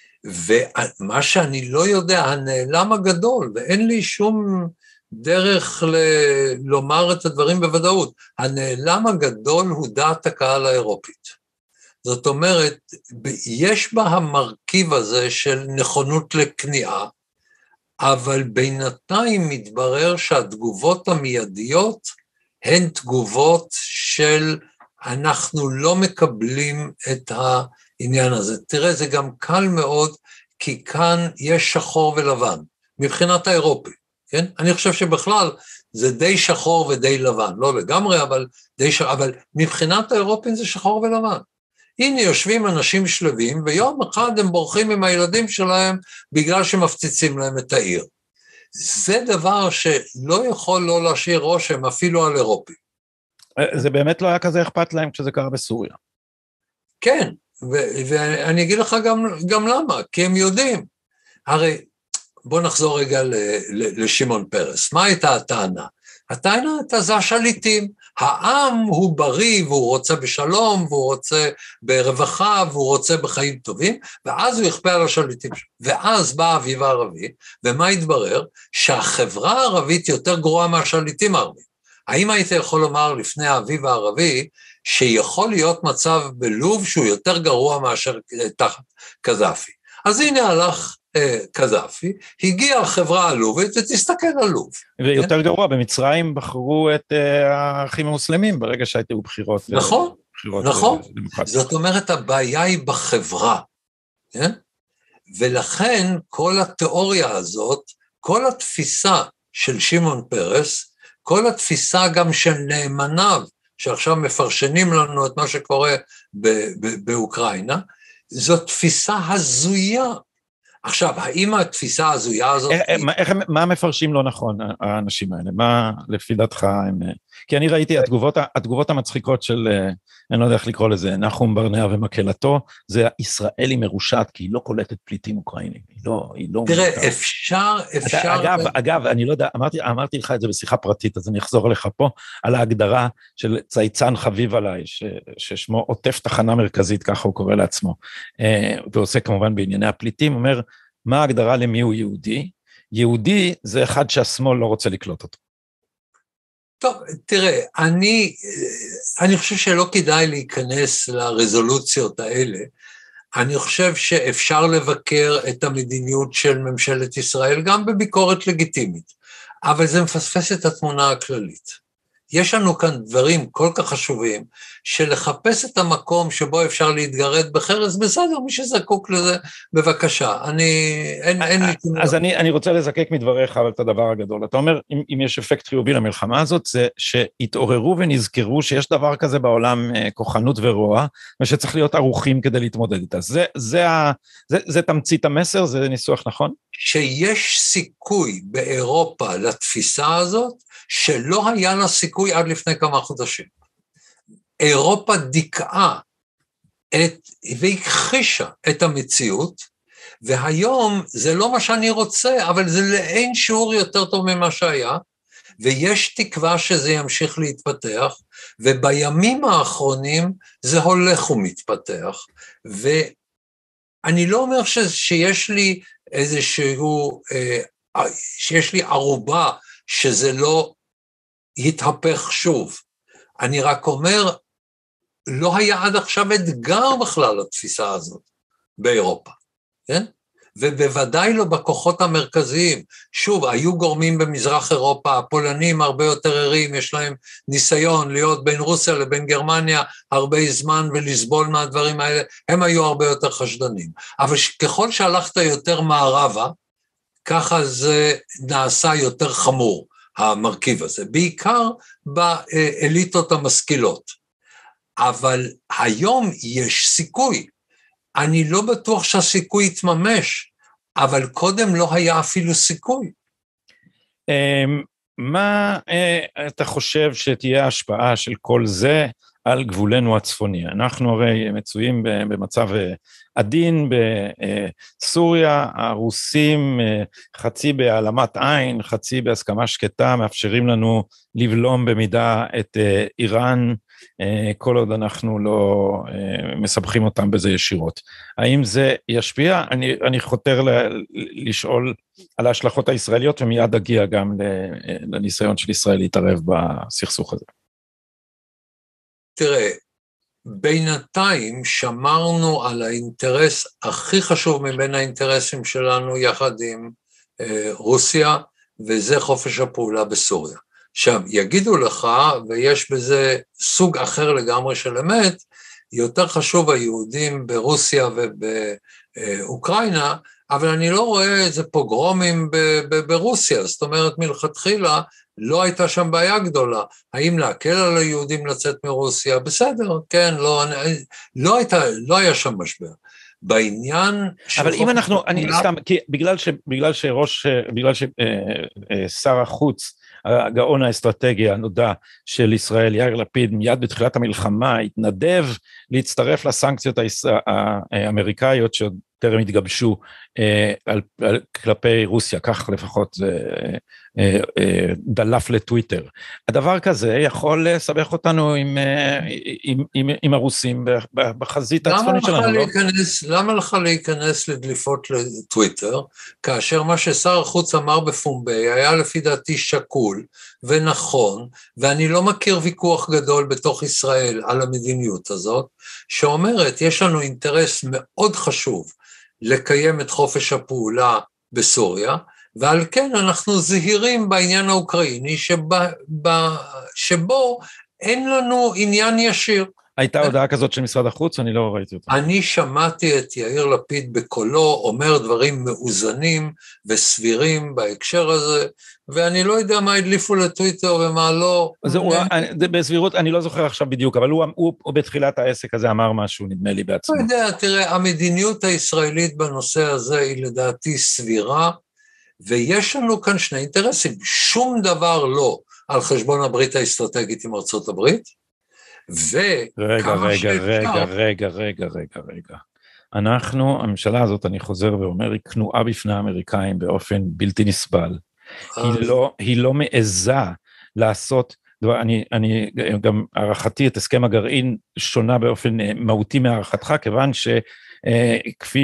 ומה שאני לא יודע, הנעלם הגדול, ואין לי שום דרך לומר את הדברים בוודאות, הנעלם הגדול הוא דעת הקהל האירופית. זאת אומרת, יש בה המרכיב הזה של נכונות לכניעה, אבל בינתיים מתברר שהתגובות המיידיות הן תגובות של אנחנו לא מקבלים את העניין הזה. תראה, זה גם קל מאוד, כי כאן יש שחור ולבן, מבחינת האירופי, כן? אני חושב שבכלל זה די שחור ודי לבן, לא לגמרי, אבל מבחינת האירופים זה שחור ולבן. הנה יושבים אנשים שלווים, ויום אחד הם בורחים עם הילדים שלהם, בגלל שמפציצים להם את העיר. זה דבר שלא יכול לא להשאיר רושם, אפילו על אירופי. זה באמת לא היה כזה אכפת להם כשזה קרה בסוריה. כן, ואני אגיד לך גם למה, כי הם יודעים. הרי בוא נחזור רגע לשמעון פרס. מה הייתה הטענה? הטענה הייתה זה השליטים. העם הוא בריא והוא רוצה בשלום, והוא רוצה ברווחה, והוא רוצה בחיים טובים, ואז הוא יכפה על השליטים. ואז בא האביב הערבי, ומה התברר? שהחברה הערבית יותר גרועה מהשליטים הערבים. האם היית יכול לומר לפני האביב הערבי, שיכול להיות מצב בלוב שהוא יותר גרוע מאשר תחת קזאפי? אז הנה הלך קזאפי, הגיעה החברה הלובית, ותסתכל על לוב. ויותר גרוע, במצרים בחרו את האחים המוסלמים, ברגע שהייתו בחירות. נכון, נכון. זאת אומרת, הבעיה היא בחברה. ולכן כל התיאוריה הזאת, כל התפיסה של שמעון פרס, כל התפיסה גם של נאמניו, שעכשיו מפרשנים לנו את מה שקורה באוקראינה, זו תפיסה הזויה. עכשיו, האם התפיסה הזויה הזאת... מה מפרשים לא נכון, האנשים האלה? מה לפי דעתך הם... כי אני ראיתי התגובות המצחיקות של, אני לא יודע איך לקרוא לזה, נחום ברנע ומקהלתו, זה ישראלי מרושעת, כי היא לא קולטת פליטים אוקראינים. היא לא... תראה, אפשר... אגב, אני לא יודע, אמרתי לך את זה בשיחה פרטית, אז אני אחזור לך פה, על ההגדרה של צייצן חביב עליי, ששמו עוטף תחנה מרכזית, ככה הוא קורא לעצמו, ועושה כמובן בענייני הפליטים, אומר, מה ההגדרה למי הוא יהודי? יהודי זה אחד שהשמאל לא רוצה לקלוט אותו. טוב, תראה, אני חושב שלא כדאי להיכנס לרזולוציות האלה, אני חושב שאפשר לבקר את המדיניות של ממשלת ישראל, גם בביקורת לגיטימית, אבל זה מפספס את התמונה הכללית. יש לנו כאן דברים כל כך חשובים, שלחפש את המקום שבו אפשר להתגרד בחרס, בסדר, מי שזקוק לזה, בבקשה, אין לי... אז אני רוצה לזקק מדבריך, אבל את הדבר הגדול, אתה אומר, אם יש אפקט חיובי למלחמה הזאת, זה שהתעוררו ונזכרו שיש דבר כזה בעולם, כוחנות ורוע, ושצריך להיות ערוכים כדי להתמודד איתה. זה תמצית המסר, זה ניסוח נכון? שיש סיכוי באירופה לתפיסה הזאת, שלא היה לה סיכוי עד לפני כמה חודשים. אירופה דיכאה והכחישה את המציאות, והיום זה לא מה שאני רוצה, אבל זה לאין שיעור יותר טוב ממה שהיה, ויש תקווה שזה ימשיך להתפתח, ובימים האחרונים זה הולך ומתפתח, ואני לא אומר שיש לי שיש לי ערובה שזה לא יתהפך שוב. אני רק אומר, לא היה עד עכשיו אתגר בכלל לתפיסה הזאת באירופה, כן? ובוודאי לא בכוחות המרכזיים. שוב, היו גורמים במזרח אירופה, הפולנים הרבה יותר ערים, יש להם ניסיון להיות בין רוסיה לבין גרמניה הרבה זמן ולסבול מהדברים האלה, הם היו הרבה יותר חשדנים. אבל ככל שהלכת יותר מערבה, ככה זה נעשה יותר חמור, המרכיב הזה, בעיקר באליטות המשכילות. אבל היום יש סיכוי, אני לא בטוח שהסיכוי יתממש, אבל קודם לא היה אפילו סיכוי. מה אתה חושב שתהיה ההשפעה של כל זה על גבולנו הצפוני? אנחנו הרי מצויים במצב עדין בסוריה, הרוסים חצי בהעלמת עין, חצי בהסכמה שקטה, מאפשרים לנו לבלום במידה את איראן, כל עוד אנחנו לא מסבכים אותם בזה ישירות. האם זה ישפיע? אני חותר לשאול על ההשלכות הישראליות, ומיד אגיע גם לניסיון של ישראל להתערב בסכסוך הזה. תראה, בינתיים שמרנו על האינטרס הכי חשוב מבין האינטרסים שלנו יחד עם רוסיה, וזה חופש הפעולה בסוריה. עכשיו, יגידו לך, ויש בזה סוג אחר לגמרי של אמת, יותר חשוב היהודים ברוסיה ובאוקראינה, אבל אני לא רואה איזה פוגרומים ברוסיה, זאת אומרת מלכתחילה לא הייתה שם בעיה גדולה, האם להקל על היהודים לצאת מרוסיה, בסדר, כן, לא היה שם משבר. בעניין אבל אם אנחנו, אני סתם, כי בגלל ששר החוץ, הגאון האסטרטגי הנודע של ישראל, יאיר לפיד, מיד בתחילת המלחמה, התנדב להצטרף לסנקציות האמריקאיות שעוד טרם התגבשו כלפי רוסיה, כך לפחות דלף לטוויטר. הדבר כזה יכול לסבך אותנו עם הרוסים בחזית הצפונית שלנו, לא? למה לך להיכנס לדליפות לטוויטר, כאשר מה ששר החוץ אמר בפומבי היה לפי דעתי שקול ונכון, ואני לא מכיר ויכוח גדול בתוך ישראל על המדיניות הזאת, שאומרת יש לנו אינטרס מאוד חשוב לקיים את חופש הפעולה בסוריה, ועל כן אנחנו זהירים בעניין האוקראיני, שבו אין לנו עניין ישיר. הייתה הודעה כזאת של משרד החוץ, אני לא ראיתי אותה. אני שמעתי את יאיר לפיד בקולו, אומר דברים מאוזנים וסבירים בהקשר הזה, ואני לא יודע מה הדליפו לטוויטר ומה לא. בסבירות, אני לא זוכר עכשיו בדיוק, אבל הוא בתחילת העסק הזה אמר משהו, נדמה לי בעצמו. לא יודע, תראה, המדיניות הישראלית בנושא הזה היא לדעתי סבירה, ויש לנו כאן שני אינטרסים, שום דבר לא על חשבון הברית האסטרטגית עם ארצות הברית, רגע. אנחנו, הממשלה הזאת, אני חוזר ואומר, היא כנועה בפני האמריקאים באופן בלתי נסבל. היא לא מעזה לעשות, אני גם הערכתי את הסכם הגרעין שונה באופן מהותי מהערכתך, כיוון שכפי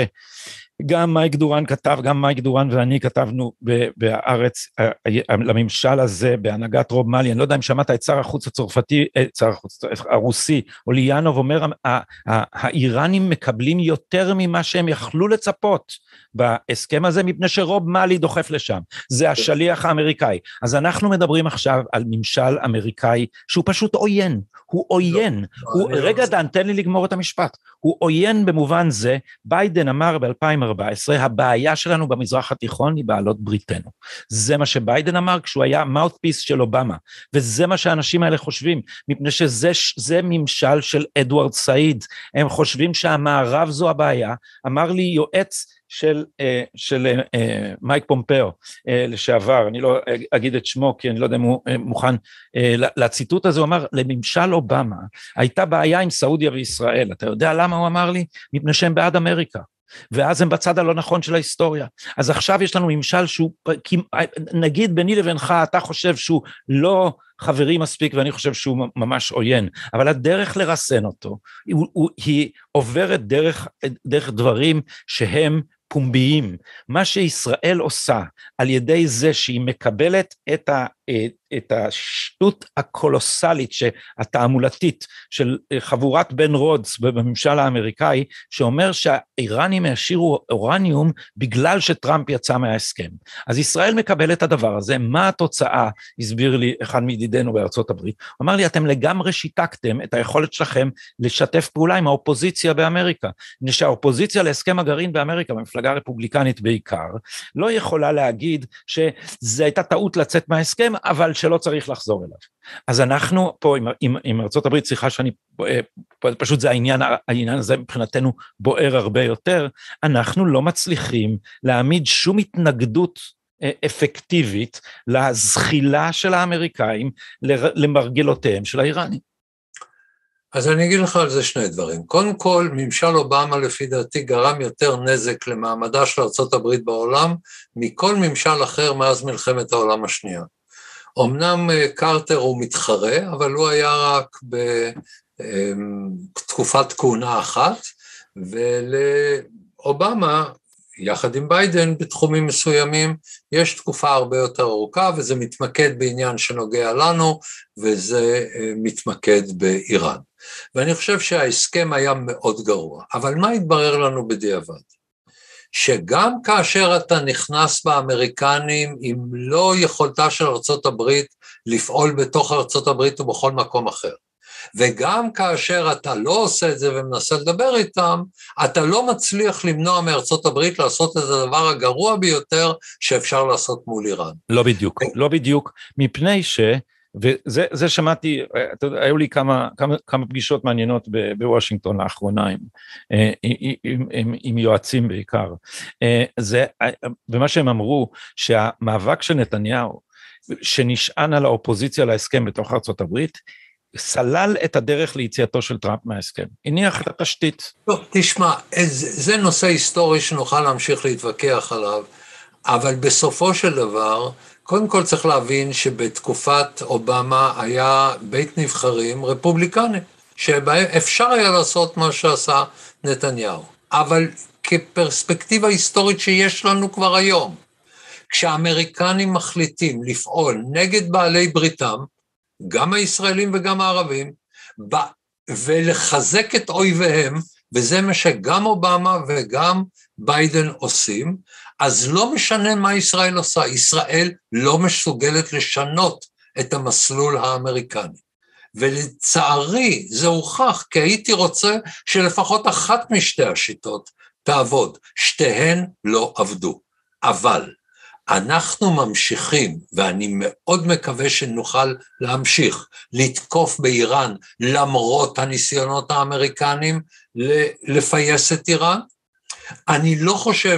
גם מייק דורן כתב, גם מייק דורן ואני כתבנו בארץ, לממשל הזה, בהנהגת רוב מאלי, אני לא יודע אם שמעת את שר החוץ הצרפתי, שר החוץ הרוסי, אוליאנוב אומר, האיראנים מקבלים יותר ממה שהם יכלו לצפות בהסכם הזה, מפני שרוב מאלי דוחף לשם, זה השליח האמריקאי. אז אנחנו מדברים עכשיו על ממשל אמריקאי, שהוא פשוט עוין, הוא עוין, רגע דן, תן לי לגמור את המשפט, הוא עוין במובן זה, ביידן אמר ב-2014, הבעיה שלנו במזרח התיכון היא בעלות בריתנו. זה מה שביידן אמר כשהוא היה מאוטפיס של אובמה, וזה מה שהאנשים האלה חושבים, מפני שזה ממשל של אדוארד סעיד, הם חושבים שהמערב זו הבעיה, אמר לי יועץ של מייק פומפאו לשעבר, אני לא אגיד את שמו כי אני לא יודע אם הוא מוכן לציטוט הזה, הוא אמר לממשל אובמה הייתה בעיה עם סעודיה וישראל, אתה יודע למה הוא אמר לי? מפני שהם בעד אמריקה, ואז הם בצד הלא נכון של ההיסטוריה, אז עכשיו יש לנו ממשל שהוא, נגיד ביני לבינך, אתה חושב שהוא לא חברי מספיק, ואני חושב שהוא ממש עוין, אבל הדרך לרסן אותו, היא עוברת דרך דברים שהם פומביים, מה שישראל עושה, על ידי זה שהיא מקבלת את השטות הקולוסלית, התעמולתית, של חבורת בן רודס בממשל האמריקאי, שאומר שהאיראנים השאירו אורניום, בגלל שטראמפ יצא מההסכם. אז ישראל מקבלת את הדבר הזה, מה התוצאה, הסביר לי אחד מידידינו בארצות הברית, הוא אמר לי, אתם לגמרי שיתקתם את היכולת שלכם, לשתף פעולה עם האופוזיציה באמריקה, שהאופוזיציה להסכם הגרעין באמריקה, במפלגה הרפובליקנית בעיקר, לא יכולה להגיד, שזה הייתה טעות לצאת מההסכם, אבל שלא צריך לחזור אליו. אז אנחנו פה עם ארצות הברית, סליחה שאני, פשוט זה העניין הזה מבחינתנו בוער הרבה יותר, אנחנו לא מצליחים להעמיד שום התנגדות אפקטיבית לזחילה של האמריקאים למרגלותיהם של האיראנים. אז אני אגיד לך על זה שני דברים. קודם כל, ממשל אובמה לפי דעתי גרם יותר נזק למעמדה של ארצות הברית בעולם, מכל ממשל אחר מאז מלחמת העולם השנייה. אמנם קרטר הוא מתחרה, אבל הוא היה רק בתקופת כהונה אחת, ולאובמה יחד עם ביידן בתחומים מסוימים, יש תקופה הרבה יותר ארוכה, וזה מתמקד בעניין שנוגע לנו, וזה מתמקד באיראן. ואני חושב שההסכם היה מאוד גרוע, אבל מה התברר לנו בדיעבד? שגם כאשר אתה נכנס באמריקנים, עם לא יכולתה של ארצות הברית לפעול בתוך ארצות הברית ובכל מקום אחר, וגם כאשר אתה לא עושה את זה ומנסה לדבר איתם, אתה לא מצליח למנוע מארצות הברית לעשות את הדבר הגרוע ביותר שאפשר לעשות מול איראן. לא בדיוק, לא בדיוק, מפני ש... וזה שמעתי, היו לי כמה פגישות מעניינות בוושינגטון לאחרונה, עם יועצים בעיקר, ומה שהם אמרו, שהמאבק של נתניהו, שנשען על האופוזיציה להסכם בתוך ארצות הברית, סלל את הדרך ליציאתו של טראמפ מההסכם, הניח את התשתית. טוב, תשמע, זה נושא היסטורי שנוכל להמשיך להתווכח עליו, אבל בסופו של דבר, קודם כל צריך להבין שבתקופת אובמה היה בית נבחרים רפובליקני, שבהם אפשר היה לעשות מה שעשה נתניהו, אבל כפרספקטיבה היסטורית שיש לנו כבר היום, כשהאמריקנים מחליטים לפעול נגד בעלי בריתם, גם הישראלים וגם הערבים, ולחזק את אויביהם, וזה מה שגם אובמה וגם ביידן עושים, אז לא משנה מה ישראל עושה, ישראל לא מסוגלת לשנות את המסלול האמריקני. ולצערי זה הוכח, כי הייתי רוצה שלפחות אחת משתי השיטות תעבוד, שתיהן לא עבדו. אבל אנחנו ממשיכים, ואני מאוד מקווה שנוכל להמשיך, לתקוף באיראן למרות הניסיונות האמריקנים לפייס את איראן. אני לא חושב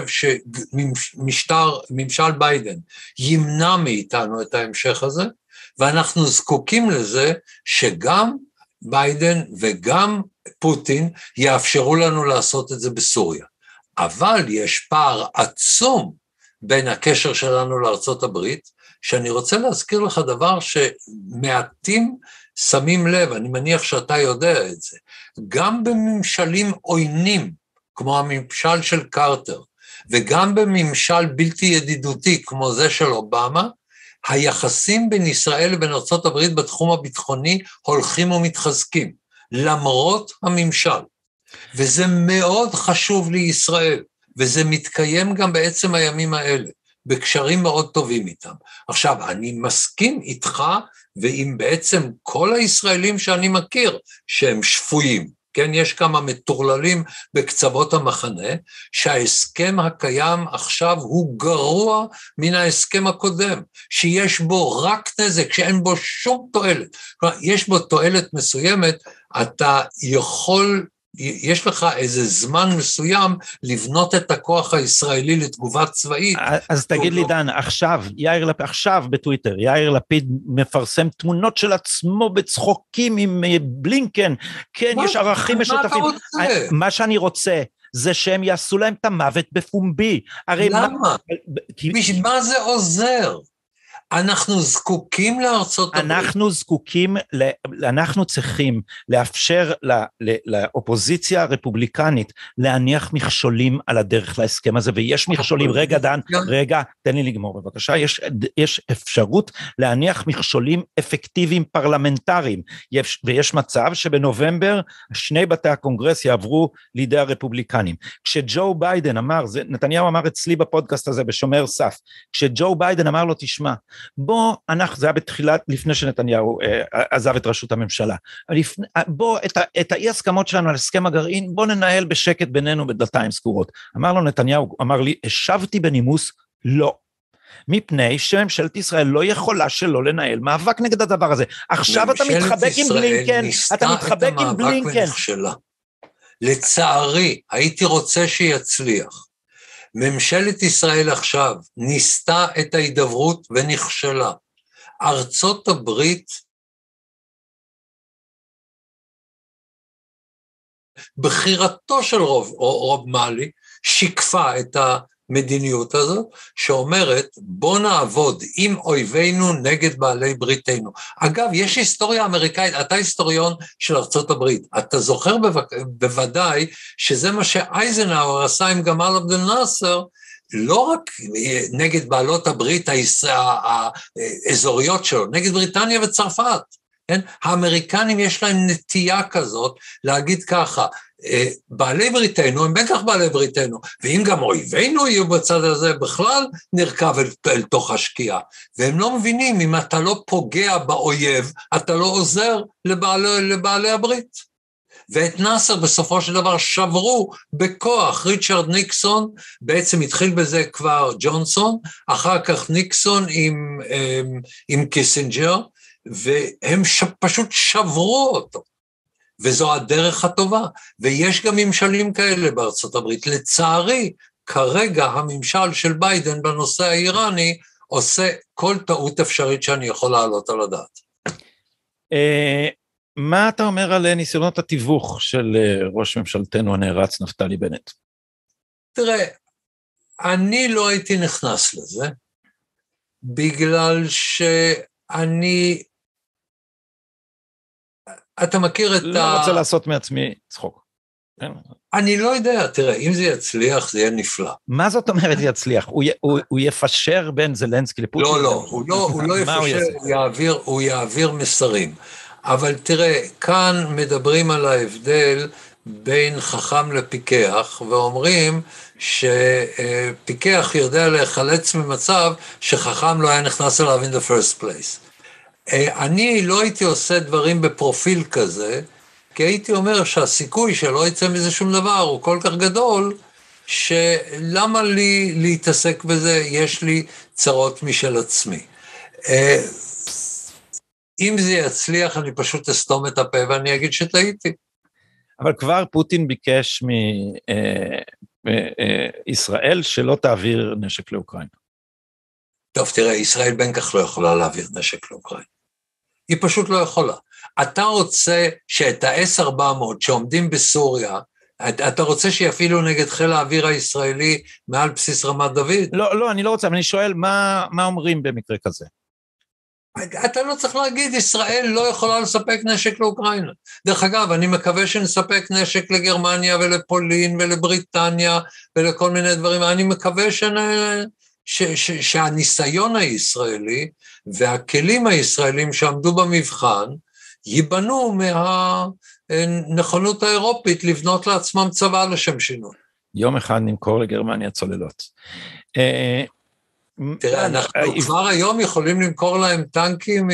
שממשל ביידן ימנע מאיתנו את ההמשך הזה, ואנחנו זקוקים לזה שגם ביידן וגם פוטין יאפשרו לנו לעשות את זה בסוריה. אבל יש פער עצום בין הקשר שלנו לארצות הברית, שאני רוצה להזכיר לך דבר שמעטים שמים לב, אני מניח שאתה יודע את זה, גם בממשלים עוינים, כמו הממשל של קרטר, וגם בממשל בלתי ידידותי, כמו זה של אובמה, היחסים בין ישראל לבין ארצות הברית בתחום הביטחוני הולכים ומתחזקים, למרות הממשל. וזה מאוד חשוב לישראל, וזה מתקיים גם בעצם הימים האלה, בקשרים מאוד טובים איתם. עכשיו, אני מסכים איתך, ועם בעצם כל הישראלים שאני מכיר, שהם שפויים, כן, יש כמה מטורללים בקצוות המחנה, שההסכם הקיים עכשיו הוא גרוע מן ההסכם הקודם, שיש בו רק נזק, שאין בו שום תועלת. כלומר, יש בו תועלת מסוימת, אתה יכול, יש לך איזה זמן מסוים לבנות את הכוח הישראלי לתגובה צבאית. אז תגיד לי דן, עכשיו בטוויטר, יאיר לפיד מפרסם תמונות של עצמו בצחוקים עם בלינקן, כן, יש ערכים משותפים. מה שאני רוצה, זה שהם יעשו להם את המוות בפומבי. למה? מה זה עוזר? אנחנו זקוקים לארצות הברית. אנחנו צריכים לאפשר לאופוזיציה הרפובליקנית להניח מכשולים על הדרך להסכם הזה, ויש מכשולים, רגע דן, רגע, תן לי לגמור בבקשה, יש אפשרות להניח מכשולים אפקטיביים פרלמנטריים, ויש מצב שבנובמבר שני בתי הקונגרס יעברו לידי הרפובליקנים. כשג'ו ביידן אמר, נתניהו אמר אצלי בפודקאסט הזה בשומר סף, כשג'ו ביידן אמר לו תשמע, זה היה בתחילת, לפני שנתניהו עזב את ראשות הממשלה, בוא את האי הסכמות שלנו על הסכם הגרעין, בוא ננהל בשקט בינינו בדלתיים סגורות. אמר לו נתניהו, אמר לי, השבתי בנימוס, לא. מפני שממשלת ישראל לא יכולה שלא לנהל מאבק נגד הדבר הזה. עכשיו אתה מתחבק עם בלינקן, אתה מתחבק עם בלינקן. לצערי, הייתי רוצה שיצליח. ממשלת ישראל עכשיו ניסתה את ההידברות ונכשלה. ארצות הברית בחירתו של רוב מאלי שיקפה את המדיניות הזאת, שאומרת, בוא נעבוד עם אויבינו נגד בעלי בריתנו. אגב, יש היסטוריה אמריקאית, אתה היסטוריון של ארצות הברית, אתה זוכר בוודאי שזה מה שאייזנהאואר עשה עם גמל עבד אל-נאצר, לא רק נגד בעלות הברית האזוריות שלו, נגד בריטניה וצרפת. כן? האמריקנים יש להם נטייה כזאת להגיד ככה, בעלי בריתנו הם בטח בעלי בריתנו, ואם גם אויבינו יהיו בצד הזה, בכלל נרכב אל תוך השקיעה, והם לא מבינים, אם אתה לא פוגע באויב, אתה לא עוזר לבעלי הברית. ואת נאסר בסופו של דבר שברו בכוח, ריצ'רד ניקסון, בעצם התחיל בזה כבר ג'ונסון, אחר כך ניקסון עם קיסינג'ר, והם פשוט שברו אותו, וזו הדרך הטובה, ויש גם ממשלים כאלה בארצות הברית, לצערי, כרגע הממשל של ביידן בנושא האיראני, עושה כל טעות אפשרית שאני יכול להעלות על הדעת. מה אתה אומר על ניסיונות התיווך של ראש ממשלתנו הנערץ נפתלי בנט? תראה, אני לא הייתי נכנס לזה, בגלל שאני, אתה מכיר את לא רוצה לעשות מעצמי צחוק. אני לא יודע, תראה, אם זה יצליח, זה יהיה נפלא. מה זאת אומרת יצליח? הוא יפשר בין זלנסקי לפוטין? לא, הוא לא יפשר, הוא יעביר מסרים. אבל תראה, כאן מדברים על ההבדל בין חכם לפיקח, ואומרים שפיקח יודע להיחלץ ממצב שחכם לא היה נכנס אליו in the first place. אני לא הייתי עושה דברים בפרופיל כזה, כי הייתי אומר שהסיכוי שלא יצא מזה שום דבר הוא כל כך גדול, שלמה לי להתעסק בזה, יש לי צרות משל עצמי. אם זה יצליח, אני פשוט אסתום את הפה ואני אגיד שטעיתי. אבל כבר פוטין ביקש מישראל שלא תעביר נשק לאוקראינה. טוב, תראה, ישראל בין כך לא יכולה להעביר נשק לאוקראינה. היא פשוט לא יכולה. אתה רוצה שאת ה-S-400 שעומדים בסוריה, אתה רוצה שיפעילו נגד חיל האוויר הישראלי מעל בסיס רמת דוד? לא, אני לא רוצה, אבל אני שואל, מה אומרים במקרה כזה? אתה לא צריך להגיד, ישראל לא יכולה לספק נשק לאוקראינה. דרך אגב, אני מקווה שנספק נשק לגרמניה ולפולין ולבריטניה ולכל מיני דברים. אני מקווה שהניסיון הישראלי והכלים הישראלים שעמדו במבחן ייבנו מהנכונות האירופית לבנות לעצמם צבא לשם שינוי. יום אחד נמכור לגרמניה צוללות. תראה, אנחנו כבר היום יכולים למכור להם טנקים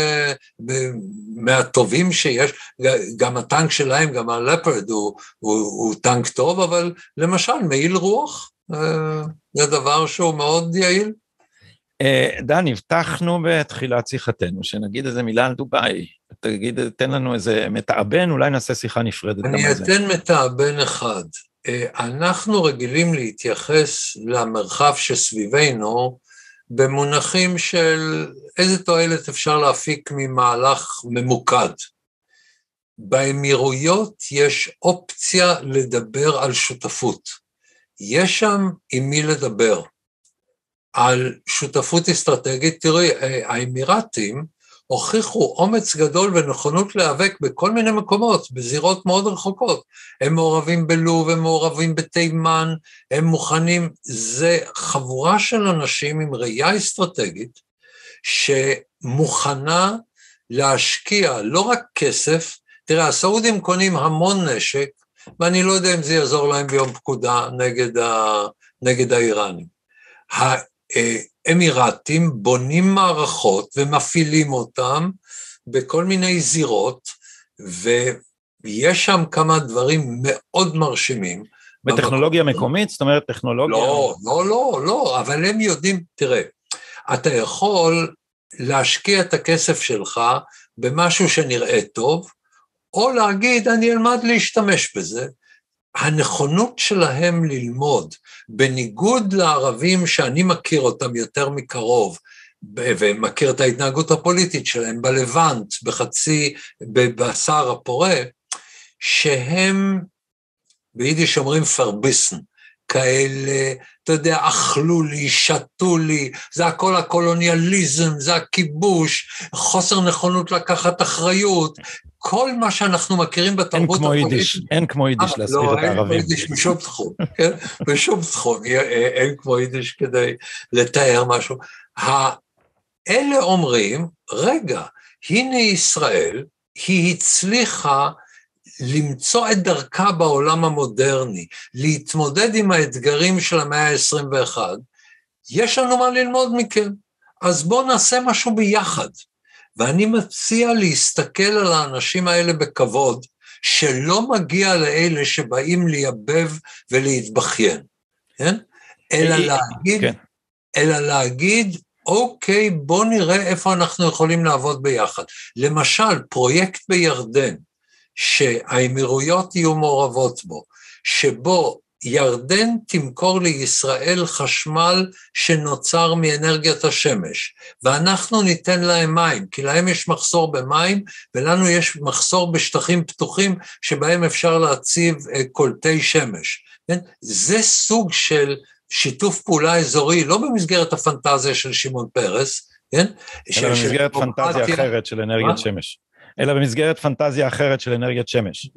מהטובים שיש, גם הטנק שלהם, גם הלפרד הוא טנק טוב, אבל למשל מעיל רוח, זה דבר שהוא מאוד יעיל. דן, הבטחנו בתחילת שיחתנו, שנגיד איזה מילה על דובאי, תן לנו איזה מתאבן, אולי נעשה שיחה נפרדת. אני אתן מתאבן אחד. אנחנו רגילים להתייחס למרחב שסביבנו, במונחים של איזה תועלת אפשר להפיק ממהלך ממוקד. באמירויות יש אופציה לדבר על שותפות. יש שם עם מי לדבר. על שותפות אסטרטגית, תראי, האמירתים הוכיחו אומץ גדול ונכונות להיאבק בכל מיני מקומות, בזירות מאוד רחוקות. הם מעורבים בלוב, הם מעורבים בתימן, הם מוכנים, זה חבורה של אנשים עם ראייה אסטרטגית, שמוכנה להשקיע לא רק כסף, תראה, הסעודים קונים המון נשק, ואני לא יודע אם זה יעזור להם ביום פקודה נגד האיראנים. האמירתים בונים מערכות ומפעילים אותם בכל מיני זירות, ויש שם כמה דברים מאוד מרשימים. בטכנולוגיה מקומית? זאת אומרת, טכנולוגיה... לא, אבל הם יודעים, תראה, אתה יכול להשקיע את הכסף שלך במשהו שנראה טוב, או להגיד, אני אלמד להשתמש בזה. הנכונות שלהם ללמוד, בניגוד לערבים שאני מכיר אותם יותר מקרוב, ומכיר את ההתנהגות הפוליטית שלהם בלבנט, בסער הפורה, שהם ביידיש אומרים פרביסן, כאלה, אתה יודע, אכלו לי, שתו לי, זה הכל הקולוניאליזם, זה הכיבוש, חוסר נכונות לקחת אחריות, כל מה שאנחנו מכירים בתרבות הפוליטית. אין כמו יידיש להסביר את הערבים. לא, אין כמו יידיש בשום תחום, כן? בשום תחום, אין כמו יידיש כדי לתאר משהו. אלה אומרים, רגע, הנה ישראל, היא הצליחה למצוא את דרכה בעולם המודרני, להתמודד עם האתגרים של המאה ה-21, יש לנו מה ללמוד מכם, אז בואו נעשה משהו ביחד, ואני מציע להסתכל על האנשים האלה בכבוד, שלא מגיע לאלה שבאים לייבב ולהתבכיין, כן? אלא להגיד, אוקיי, בוא נראה איפה אנחנו יכולים לעבוד ביחד. למשל, פרויקט בירדן, שהאמירויות יהיו מעורבות בו, שבו ירדן תמכור לישראל חשמל שנוצר מאנרגיית השמש, ואנחנו ניתן להם מים, כי להם יש מחסור במים, ולנו יש מחסור בשטחים פתוחים, שבהם אפשר להציב קולטי שמש. זה סוג של שיתוף פעולה אזורי, לא במסגרת הפנטזיה של שמעון פרס, אלא במסגרת פנטזיה אחרת של אנרגיית שמש. אלא במסגרת פנטזיה אחרת של אנרגיית שמש.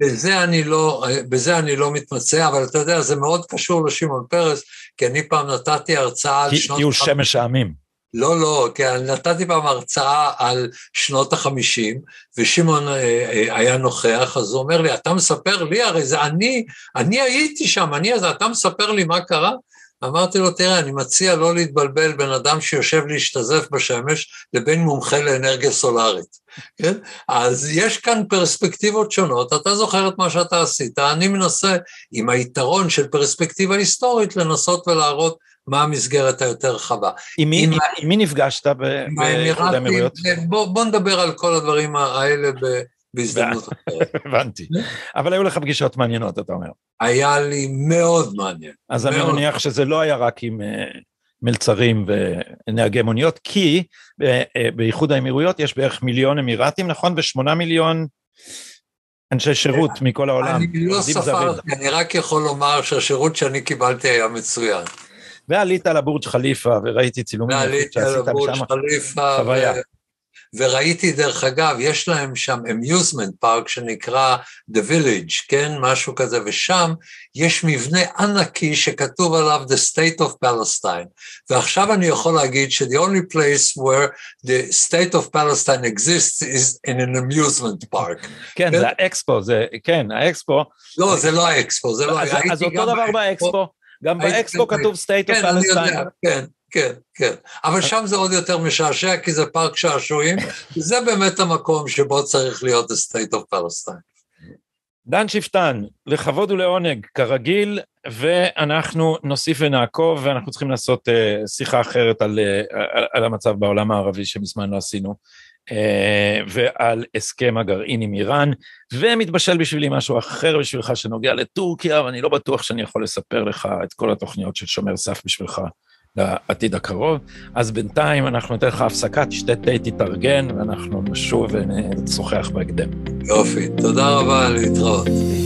בזה אני לא מתמצא, אבל אתה יודע, זה מאוד קשור לשמעון פרס, כי אני פעם נתתי הרצאה על שנות... כי הוא שמש העמים. לא, כי נתתי פעם הרצאה על שנות ה-50, ושמעון היה נוכח, אז הוא אומר לי, אתה מספר לי, הרי זה אני הייתי שם, אתה מספר לי מה קרה? אמרתי לו, תראה, אני מציע לא להתבלבל בין אדם שיושב להשתזף בשמש, לבין מומחה לאנרגיה סולארית, כן? אז יש כאן פרספקטיבות שונות, אתה זוכר את מה שאתה עשית, אני מנסה עם היתרון של פרספקטיבה היסטורית, לנסות ולהראות מה המסגרת היותר רחבה. עם מי נפגשת באיחוד האמירויות? בוא נדבר על כל הדברים האלה בהזדמנות אחרת. הבנתי. אבל היו לך פגישות מעניינות, אתה אומר. היה לי מאוד מעניין. אז אני מניח שזה לא היה רק עם מלצרים ונהגי מוניות, כי באיחוד האמירויות יש בערך 1,000,000 אמירתים, נכון? ו8 מיליון אנשי שירות מכל העולם. אני לא ספרתי, אני רק יכול לומר שהשירות שאני קיבלתי היה מצוין. ועלית על הבורג' חליפה, וראיתי צילומים. ועליתי על הבורג' חליפה, וראיתי דרך אגב, יש להם שם אמיוזמנט פארק שנקרא The Village, כן, משהו כזה, ושם יש מבנה ענקי שכתוב עליו The State of Palestine, ועכשיו אני יכול להגיד ש-the only place where the State of Palestine exists is in an amusement park. כן, זה האקספו, כן, האקספו. לא, זה לא האקספו, זה לא... אז אותו דבר באקספו, גם באקספו כתוב State of Palestine. כן, אבל שם זה עוד יותר משעשע, כי זה פארק שעשועים, זה באמת המקום שבו צריך להיות the state of Palestine. דן שפטן, לכבוד ולעונג, כרגיל, ואנחנו נוסיף ונעקוב, ואנחנו צריכים לעשות שיחה אחרת על המצב בעולם הערבי שמזמן לא עשינו, ועל הסכם הגרעין עם איראן, ומתבשל בשבילי משהו אחר בשבילך שנוגע לטורקיה, ואני לא בטוח שאני יכול לספר לך את כל התוכניות של שומר סף בשבילך, לעתיד הקרוב, אז בינתיים אנחנו ניתן לך הפסקה, תשתה תה, תתארגן, ואנחנו נשוב ונשוחח בהקדם. יופי, תודה רבה, להתראות.